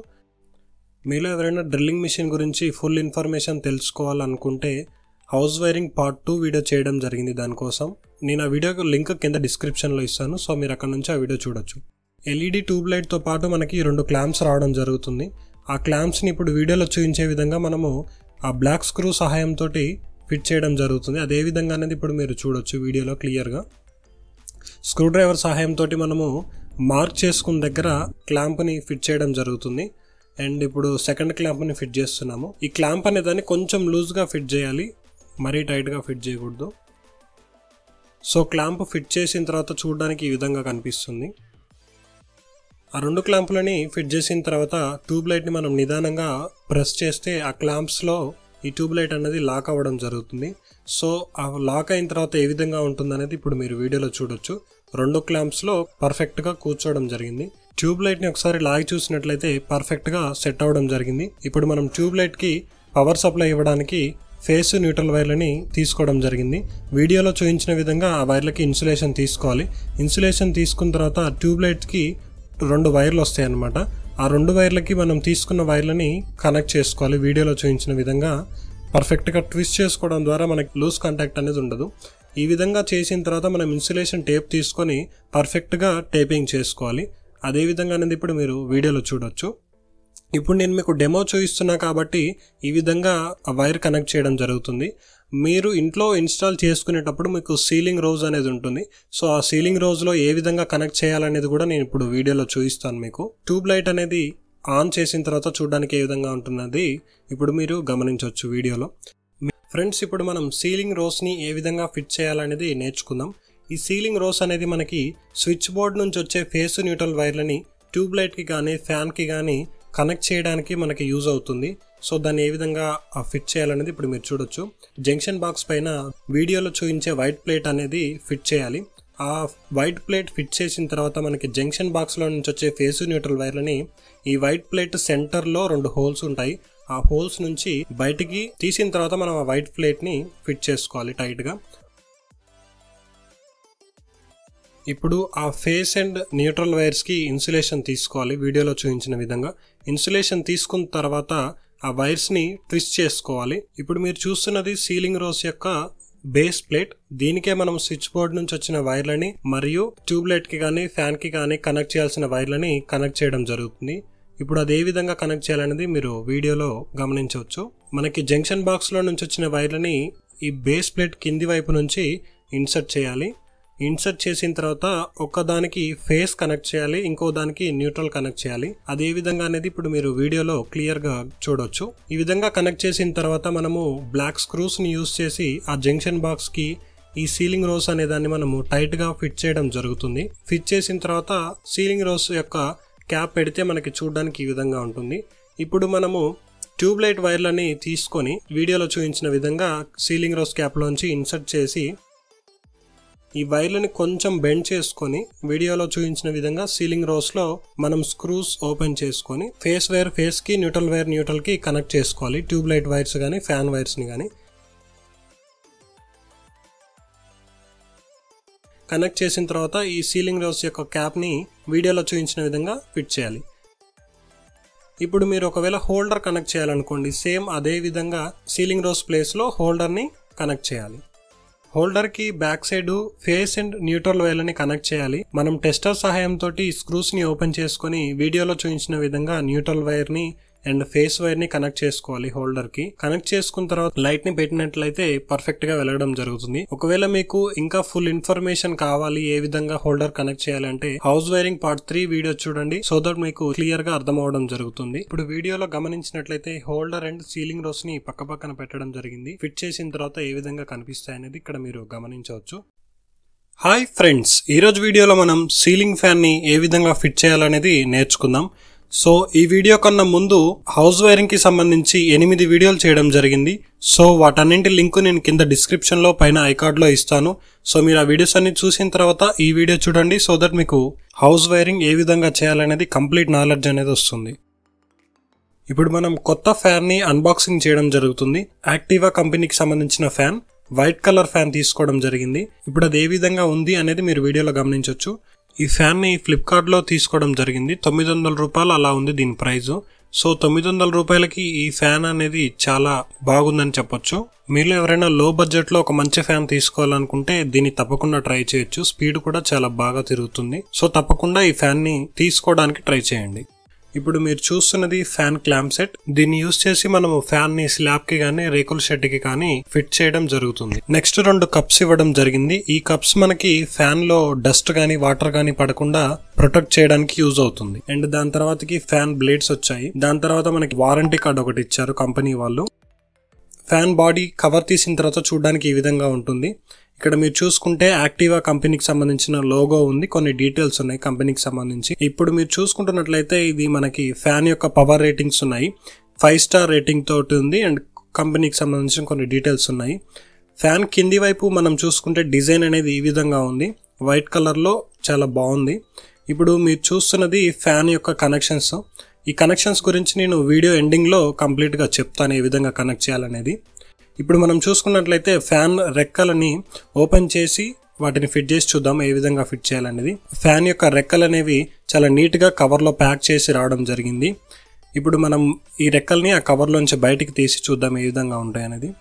మీలో ఎవరైనా డ్రిల్లింగ్ మిషన్ గురించి ఫుల్ ఇన్ఫర్మేషన్ తెలుసుకోవాలనుకుంటే house wiring part two video చేయడం జరిగింది. దానికోసం నేను ఆ వీడియో లింక్ కింద డిస్క్రిప్షన్లో ఇస్తాను. సో మీరు అక్కడ నుంచి ఆ వీడియో చూడొచ్చు. ఎల్ఈడి ట్యూబ్ లైట్తో పాటు మనకి రెండు క్లాంప్స్ రావడం జరుగుతుంది. ఆ క్లాంప్స్ని ఇప్పుడు వీడియోలో చూపించే విధంగా మనము ఆ బ్లాక్ స్క్రూ సహాయంతో ఫిట్ చేయడం జరుగుతుంది. అదే విధంగా అనేది ఇప్పుడు మీరు చూడొచ్చు వీడియోలో క్లియర్గా. స్క్రూ డ్రైవర్ సహాయంతో మనము మార్క్ చేసుకున్న దగ్గర క్లాంప్ని ఫిట్ చేయడం జరుగుతుంది. అండ్ ఇప్పుడు సెకండ్ క్లాంప్ని ఫిట్ చేస్తున్నాము. ఈ క్లాంప్ అనే దాన్ని కొంచెం లూజ్గా ఫిట్ చేయాలి, మరీ టైట్గా ఫిట్ చేయకూడదు. సో క్లాంప్ ఫిట్ చేసిన తర్వాత చూడడానికి ఈ విధంగా కనిపిస్తుంది. ఆ రెండు క్లాంపులని ఫిట్ చేసిన తర్వాత ట్యూబ్ లైట్ని మనం నిదానంగా ప్రెస్ చేస్తే ఆ క్లాంప్స్లో ఈ ట్యూబ్ లైట్ అనేది లాక్ అవ్వడం జరుగుతుంది. సో ఆ లాక్ అయిన తర్వాత ఏ విధంగా ఉంటుంది అనేది ఇప్పుడు మీరు వీడియోలో చూడొచ్చు. రెండు క్లాంప్స్లో పర్ఫెక్ట్గా కూర్చోవడం జరిగింది. ట్యూబ్ లైట్ని ఒకసారి లాగి చూసినట్లయితే పర్ఫెక్ట్గా సెట్ అవ్వడం జరిగింది. ఇప్పుడు మనం ట్యూబ్ లైట్కి పవర్ సప్లై ఇవ్వడానికి ఫేస్ న్యూట్రల్ వైర్లని తీసుకోవడం జరిగింది. వీడియోలో చూపించిన విధంగా ఆ వైర్లకి ఇన్సులేషన్ తీసుకోవాలి. ఇన్సులేషన్ తీసుకున్న తర్వాత ట్యూబ్ లైట్కి రెండు వైర్లు వస్తాయి అన్నమాట. ఆ రెండు వైర్లకి మనం తీసుకున్న వైర్లని కనెక్ట్ చేసుకోవాలి. వీడియోలో చూపించిన విధంగా పర్ఫెక్ట్గా ట్విస్ట్ చేసుకోవడం ద్వారా మనకి లూజ్ కాంటాక్ట్ అనేది ఉండదు. ఈ విధంగా చేసిన తర్వాత మనం ఇన్సులేషన్ టేప్ తీసుకొని పర్ఫెక్ట్గా టేపింగ్ చేసుకోవాలి. అదే విధంగా అనేది ఇప్పుడు మీరు వీడియోలో చూడొచ్చు. ఇప్పుడు నేను మీకు డెమో చూపిస్తున్నా కాబట్టి ఈ విధంగా ఆ వైర్ కనెక్ట్ చేయడం జరుగుతుంది. మీరు ఇంట్లో ఇన్స్టాల్ చేసుకునేటప్పుడు మీకు సీలింగ్ రోజ్ అనేది ఉంటుంది. సో ఆ సీలింగ్ రోజులో ఏ విధంగా కనెక్ట్ చేయాలనేది కూడా నేను ఇప్పుడు వీడియోలో చూపిస్తాను మీకు. ట్యూబ్ లైట్ అనేది ఆన్ చేసిన తర్వాత చూడడానికి ఏ విధంగా ఉంటున్నది ఇప్పుడు మీరు గమనించవచ్చు వీడియోలో. ఫ్రెండ్స్, ఇప్పుడు మనం సీలింగ్ రోస్ని ఏ విధంగా ఫిట్ చేయాలనేది నేర్చుకుందాం. ఈ సీలింగ్ రోస్ అనేది మనకి స్విచ్ బోర్డ్ నుంచి వచ్చే ఫేస్ న్యూట్రల్ వైర్లని ట్యూబ్ లైట్కి కానీ ఫ్యాన్కి కానీ కనెక్ట్ చేయడానికి మనకి యూజ్ అవుతుంది. సో దాన్ని ఏ విధంగా ఫిట్ చేయాలనేది ఇప్పుడు మీరు చూడొచ్చు. జంక్షన్ బాక్స్ పైన వీడియోలో చూపించే వైట్ ప్లేట్ అనేది ఫిట్ చేయాలి. ఆ వైట్ ప్లేట్ ఫిట్ చేసిన తర్వాత మనకి జంక్షన్ బాక్స్లో నుంచి వచ్చే ఫేస్ న్యూట్రల్ వైర్లని ఈ వైట్ ప్లేట్ సెంటర్లో రెండు హోల్స్ ఉంటాయి. ఆ హోల్స్ నుంచి బయటికి తీసిన తర్వాత మనం ఆ వైట్ ప్లేట్ని ఫిట్ చేసుకోవాలి టైట్గా. ఇప్పుడు ఆ ఫేస్ అండ్ న్యూట్రల్ వైర్స్కి ఇన్సులేషన్ తీసుకోవాలి. వీడియోలో చూపించిన విధంగా ఇన్సులేషన్ తీసుకున్న తర్వాత ఆ వైర్స్ని ట్విస్ట్ చేసుకోవాలి. ఇప్పుడు మీరు చూస్తున్నది సీలింగ్ రోస్ యొక్క బేస్ ప్లేట్. దీనికే మనం స్విచ్ బోర్డ్ నుంచి వచ్చిన వైర్లని మరియు ట్యూబ్ లైట్కి కానీ ఫ్యాన్కి కానీ కనెక్ట్ చేయాల్సిన వైర్లని కనెక్ట్ చేయడం జరుగుతుంది. ఇప్పుడు అది ఏ విధంగా కనెక్ట్ చేయాలనేది మీరు వీడియోలో గమనించవచ్చు. మనకి జంక్షన్ బాక్స్లో నుంచి వచ్చిన వైర్లని ఈ బేస్ ప్లేట్ కింది వైపు నుంచి ఇన్సర్ట్ చేయాలి. ఇన్సర్ట్ చేసిన తర్వాత ఒక్కదానికి ఫేస్ కనెక్ట్ చేయాలి, ఇంకో దానికి న్యూట్రల్ కనెక్ట్ చేయాలి. అదే విధంగా అనేది ఇప్పుడు మీరు వీడియోలో క్లియర్గా చూడొచ్చు. ఈ విధంగా కనెక్ట్ చేసిన తర్వాత మనము బ్లాక్ స్క్రూస్ని యూజ్ చేసి ఆ జంక్షన్ బాక్స్కి ఈ సీలింగ్ రోస్ అనే దాన్ని మనము టైట్గా ఫిట్ చేయడం జరుగుతుంది. ఫిట్ చేసిన తర్వాత సీలింగ్ రోస్ యొక్క క్యాప్ పెడితే మనకి చూడడానికి ఈ విధంగా ఉంటుంది. ఇప్పుడు మనము ట్యూబ్ లైట్ వైర్లని తీసుకొని వీడియోలో చూపించిన విధంగా సీలింగ్ రోస్ క్యాప్లోంచి ఇన్సర్ట్ చేసి ఈ వైర్లని కొంచెం బెండ్ చేసుకొని వీడియోలో చూపించిన విధంగా సీలింగ్ రోస్ లో మనం స్క్రూస్ ఓపెన్ చేసుకొని ఫేస్ వైర్ ఫేస్ కి, న్యూట్రల్ వైర్ న్యూట్రల్ కి కనెక్ట్ చేసుకోవాలి. ట్యూబ్ లైట్ వైర్స్ కానీ ఫ్యాన్ వైర్స్ ని కానీ కనెక్ట్ చేసిన తర్వాత ఈ సీలింగ్ రోస్ యొక్క క్యాప్ ని వీడియోలో చూపించిన విధంగా ఫిట్ చేయాలి. ఇప్పుడు మీరు ఒకవేళ హోల్డర్ కనెక్ట్ చేయాలనుకోండి, సేమ్ అదే విధంగా సీలింగ్ రోస్ ప్లేస్ లో హోల్డర్ ని కనెక్ట్ చేయాలి. హోల్డర్ కి back side phase and neutral వైర్లని కనెక్ట్ చేయాలి. మనం టెస్టర్ సహాయంతో స్క్రూస్ ని ఓపెన్ చేసుకుని వీడియోలో చూపించిన విధంగా న్యూట్రల్ వైర్ ని అండ్ ఫేస్ వైర్ ని కనెక్ట్ చేసుకోవాలి. హోల్డర్ కి కనెక్ట్ చేసుకున్న తర్వాత లైట్ ని పెట్టినట్లయితే పర్ఫెక్ట్ గా వెలగడం జరుగుతుంది. ఒకవేళ మీకు ఇంకా ఫుల్ ఇన్ఫర్మేషన్ కావాలి ఏ విధంగా హోల్డర్ కనెక్ట్ చేయాలంటే house wiring part three video చూడండి. సో దట్ మీకు క్లియర్ గా అర్థం అవడం జరుగుతుంది. ఇప్పుడు వీడియోలో గమనించినట్లయితే హోల్డర్ అండ్ సీలింగ్ రోస్ ని పక్క పక్కన పెట్టడం జరిగింది. ఫిట్ చేసిన తర్వాత ఏ విధంగా కనిపిస్తాయి అనేది ఇక్కడ మీరు గమనించవచ్చు. హాయ్ ఫ్రెండ్స్, ఈ రోజు వీడియోలో మనం సీలింగ్ ఫ్యాన్ ని ఏ విధంగా ఫిట్ చేయాలనేది నేర్చుకుందాం. సో ఈ వీడియో కన్నా ముందు హౌస్ వైరింగ్ కి సంబంధించి ఎనిమిది వీడియోలు చేయడం జరిగింది. సో వాటన్నింటి లింక్ నేను కింద డిస్క్రిప్షన్ లో పైన ఐకార్డ్ లో ఇస్తాను. సో మీరు ఆ వీడియోస్ అన్ని చూసిన తర్వాత ఈ వీడియో చూడండి. సో దట్ మీకు హౌస్ వైరింగ్ ఏ విధంగా చేయాలనేది కంప్లీట్ నాలెడ్జ్ అనేది వస్తుంది. ఇప్పుడు మనం కొత్త ఫ్యాన్ ని అన్బాక్సింగ్ చేయడం జరుగుతుంది. యాక్టివా కంపెనీకి సంబంధించిన ఫ్యాన్, వైట్ కలర్ ఫ్యాన్ తీసుకోవడం జరిగింది. ఇప్పుడు అది ఏ విధంగా ఉంది అనేది మీరు వీడియోలో గమనించవచ్చు. ఈ ఫ్యాన్ ని ఫ్లిప్కార్ట్ లో తీసుకోవడం జరిగింది. తొమ్మిది వందల రూపాయలు అలా ఉంది దీని ప్రైస్. సో తొమ్మిది వందల రూపాయలకి ఈ ఫ్యాన్ అనేది చాలా బాగుందని చెప్పొచ్చు. మీరు ఎవరైనా లో బడ్జెట్ లో ఒక మంచి ఫ్యాన్ తీసుకోవాలనుకుంటే దీన్ని తప్పకుండా ట్రై చేయొచ్చు. స్పీడ్ కూడా చాలా బాగా తిరుగుతుంది. సో తప్పకుండా ఈ ఫ్యాన్ ని తీసుకోవడానికి ట్రై చేయండి. ఇప్పుడు మీరు చూస్తున్నది ఫ్యాన్ క్లాంప్ సెట్. దీన్ని యూజ్ చేసి మనము ఫ్యాన్ ని స్లాబ్ కి గానీ రేకుల షెడ్ కి కానీ ఫిట్ చేయడం జరుగుతుంది. నెక్స్ట్ రెండు కప్స్ ఇవ్వడం జరిగింది. ఈ కప్స్ మనకి ఫ్యాన్ లో డస్ట్ గానీ వాటర్ గానీ పడకుండా ప్రొటెక్ట్ చేయడానికి యూజ్ అవుతుంది. అండ్ దాని తర్వాతకి ఫ్యాన్ బ్లేడ్స్ వచ్చాయి. దాని తర్వాత మనకి వారంటీ కార్డ్ ఒకటి ఇచ్చారు కంపెనీ వాళ్ళు. ఫ్యాన్ బాడీ కవర్ తీసిన తర్వాత చూడడానికి ఈ విధంగా ఉంటుంది. ఇక్కడ మీరు చూసుకుంటే యాక్టివా కంపెనీకి సంబంధించిన లోగో ఉంది, కొన్ని డీటెయిల్స్ ఉన్నాయి కంపెనీకి సంబంధించి. ఇప్పుడు మీరు చూసుకుంటున్నట్లయితే ఇది మనకి ఫ్యాన్ యొక్క పవర్ రేటింగ్స్ ఉన్నాయి. ఫైవ్ స్టార్ రేటింగ్ తోటి ఉంది అండ్ కంపెనీకి సంబంధించిన కొన్ని డీటెయిల్స్ ఉన్నాయి. ఫ్యాన్ కింది వైపు మనం చూసుకుంటే డిజైన్ అనేది ఈ విధంగా ఉంది, వైట్ కలర్ లో చాలా బాగుంది. ఇప్పుడు మీరు చూస్తున్నది ఫ్యాన్ యొక్క కనెక్షన్స్. ఈ కనెక్షన్స్ గురించి నేను వీడియో ఎండింగ్ లో కంప్లీట్ గా చెప్తాను ఏ విధంగా కనెక్ట్ చేయాలనేది. ఇప్పుడు మనం చూసుకున్నట్లయితే ఫ్యాన్ రెక్కలని ఓపెన్ చేసి వాటిని ఫిట్ చేసి చూద్దాం ఏ విధంగా ఫిట్ చేయాలనేది. ఫ్యాన్ యొక్క రెక్కలు అనేవి చాలా నీట్ గా కవర్ లో ప్యాక్ చేసి రావడం జరిగింది. ఇప్పుడు మనం ఈ రెక్కల్ని ఆ కవర్ లోంచి బయటికి తీసి చూద్దాం ఏ విధంగా ఉంటాయి అనేది.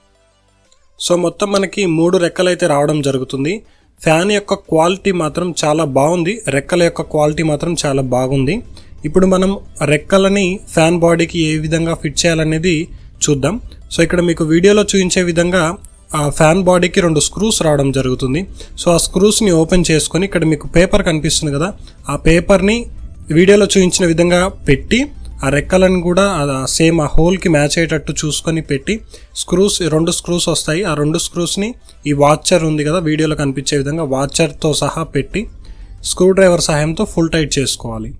సో మొత్తం మనకి మూడు రెక్కలు అయితే రావడం జరుగుతుంది. ఫ్యాన్ యొక్క క్వాలిటీ మాత్రం చాలా బాగుంది, రెక్కల యొక్క క్వాలిటీ మాత్రం చాలా బాగుంది. ఇప్పుడు మనం రెక్కలని ఫ్యాన్ బాడీకి ఏ విధంగా ఫిట్ చేయాలనేది చూద్దాం. సో ఇక్కడ మీకు వీడియోలో చూపించే విధంగా ఆ ఫ్యాన్ బాడీకి రెండు స్క్రూస్ రావడం జరుగుతుంది. సో ఆ స్క్రూస్ ని ఓపెన్ చేసుకొని ఇక్కడ మీకు పేపర్ కనిపిస్తుంది కదా, ఆ పేపర్ ని వీడియోలో చూపించిన విధంగా పెట్టి ఆ రెక్కలను కూడా సేమ్ ఆ హోల్ కి మ్యాచ్ అయ్యేటట్టు చూసుకొని పెట్టి స్క్రూస్ రెండు స్క్రూస్ వస్తాయి. ఆ రెండు స్క్రూస్ ని ఈ వాచర్ ఉంది కదా వీడియోలో కనిపించే విధంగా వాచర్ తో సహా పెట్టి స్క్రూ డ్రైవర్ సహాయంతో ఫుల్ టైట్ చేసుకోవాలి.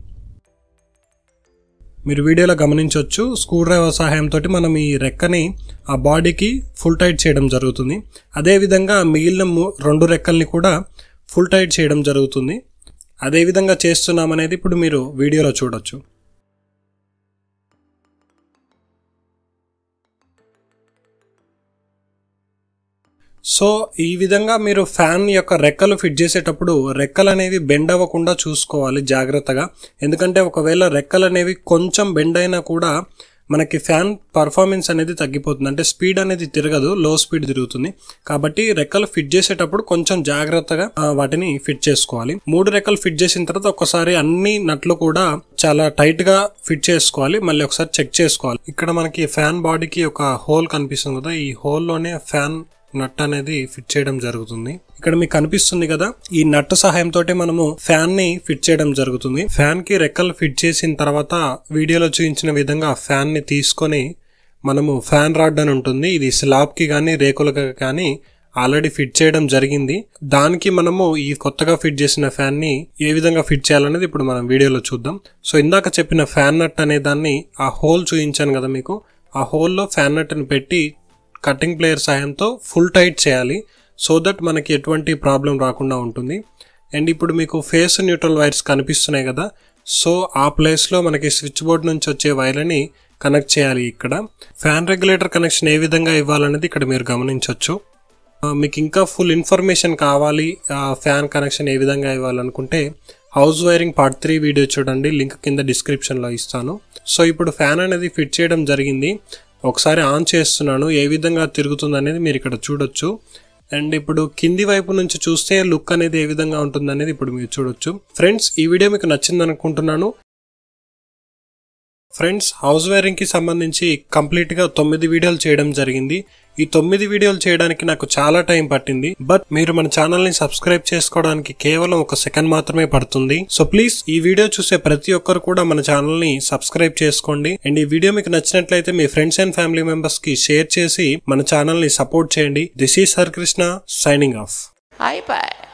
మీరు వీడియోలో గమనించవచ్చు, స్క్రూ డ్రైవర్ సహాయంతో మనం ఈ రెక్కని ఆ బాడీకి ఫుల్ టైట్ చేయడం జరుగుతుంది. అదేవిధంగా మిగిలిన రెండు రెక్కల్ని కూడా ఫుల్ టైట్ చేయడం జరుగుతుంది. అదే విధంగా చేస్తున్నామనేది ఇప్పుడు మీరు వీడియోలో చూడొచ్చు. సో ఈ విధంగా మీరు ఫ్యాన్ యొక్క రెక్కలు ఫిట్ చేసేటప్పుడు రెక్కలు అనేవి బెండ్ అవ్వకుండా చూసుకోవాలి జాగ్రత్తగా. ఎందుకంటే ఒకవేళ రెక్కలు అనేవి కొంచెం బెండ్ అయినా కూడా మనకి ఫ్యాన్ పర్ఫార్మెన్స్ అనేది తగ్గిపోతుంది, అంటే స్పీడ్ అనేది తిరగదు, లో స్పీడ్ తిరుగుతుంది. కాబట్టి రెక్కలు ఫిట్ చేసేటప్పుడు కొంచెం జాగ్రత్తగా వాటిని ఫిట్ చేసుకోవాలి. మూడు రెక్కలు ఫిట్ చేసిన తర్వాత ఒకసారి అన్ని నట్లు కూడా చాలా టైట్ గా ఫిట్ చేసుకోవాలి. మళ్ళీ ఒకసారి చెక్ చేసుకోవాలి. ఇక్కడ మనకి ఫ్యాన్ బాడీకి ఒక హోల్ కనిపిస్తుంది కదా, ఈ హోల్ లోనే ఫ్యాన్ నట్ అనేది ఫిట్ చేయడం జరుగుతుంది. ఇక్కడ మీకు కనిపిస్తుంది కదా, ఈ నట్ సహాయంతో మనము ఫ్యాన్ ని ఫిట్ చేయడం జరుగుతుంది. ఫ్యాన్ కి రెక్కలు ఫిట్ చేసిన తర్వాత వీడియోలో చూపించిన విధంగా ఫ్యాన్ ని తీసుకొని మనము ఫ్యాన్ రాడ్ అని ఉంటుంది, ఇది స్లాబ్ కి కానీ రేకులకు కానీ ఆల్రెడీ ఫిట్ చేయడం జరిగింది. దానికి మనము ఈ కొత్తగా ఫిట్ చేసిన ఫ్యాన్ ని ఏ విధంగా ఫిట్ చేయాలనేది ఇప్పుడు మనం వీడియోలో చూద్దాం. సో ఇందాక చెప్పిన ఫ్యాన్ నట్ అనే దాన్ని ఆ హోల్ చూపించాను కదా మీకు, ఆ హోల్లో ఫ్యాన్ నట్ ని పెట్టి కటింగ్ ప్లేయర్ సాయంతో ఫుల్ టైట్ చేయాలి. సో దట్ మనకి ఎటువంటి ప్రాబ్లం రాకుండా ఉంటుంది. అండ్ ఇప్పుడు మీకు ఫేస్ న్యూట్రల్ వైర్స్ కనిపిస్తున్నాయి కదా, సో ఆ ప్లేస్లో మనకి స్విచ్ బోర్డ్ నుంచి వచ్చే వైర్లని కనెక్ట్ చేయాలి. ఇక్కడ ఫ్యాన్ రెగ్యులేటర్ కనెక్షన్ ఏ విధంగా ఇవ్వాలనేది ఇక్కడ మీరు గమనించవచ్చు. మీకు ఇంకా ఫుల్ ఇన్ఫర్మేషన్ కావాలి ఫ్యాన్ కనెక్షన్ ఏ విధంగా ఇవ్వాలనుకుంటే house wiring part three video చూడండి, లింక్ కింద డిస్క్రిప్షన్లో ఇస్తాను. సో ఇప్పుడు ఫ్యాన్ అనేది ఫిట్ చేయడం జరిగింది. ఒకసారి ఆన్ చేస్తున్నాను, ఏ విధంగా తిరుగుతుంది అనేది మీరు ఇక్కడ చూడొచ్చు. అండ్ ఇప్పుడు కింది వైపు నుంచి చూస్తే లుక్ అనేది ఏ విధంగా ఉంటుంది అనేది ఇప్పుడు మీరు చూడొచ్చు. ఫ్రెండ్స్, ఈ వీడియో మీకు నచ్చింది అనుకుంటున్నాను. ఫ్రెండ్స్, హౌస్ వైరింగ్కి సంబంధించి కంప్లీట్గా తొమ్మిది వీడియోలు చేయడం జరిగింది. ఈ తొమ్మిది వీడియోలు చేయడానికి నాకు చాలా టైం పట్టింది, బట్ మీరు మన ఛానల్ని సబ్స్క్రైబ్ చేసుకోవడానికి కేవలం ఒక సెకండ్ మాత్రమే పడుతుంది. సో ప్లీజ్ ఈ వీడియో చూసే ప్రతి ఒక్కరు కూడా మన ఛానల్ని సబ్స్క్రైబ్ చేసుకోండి. అండ్ ఈ వీడియో మీకు నచ్చినట్లయితే మీ ఫ్రెండ్స్ అండ్ ఫ్యామిలీ మెంబర్స్ కి షేర్ చేసి మన ఛానల్ని సపోర్ట్ చేయండి. This is Harikrishna signing off. Bye bye.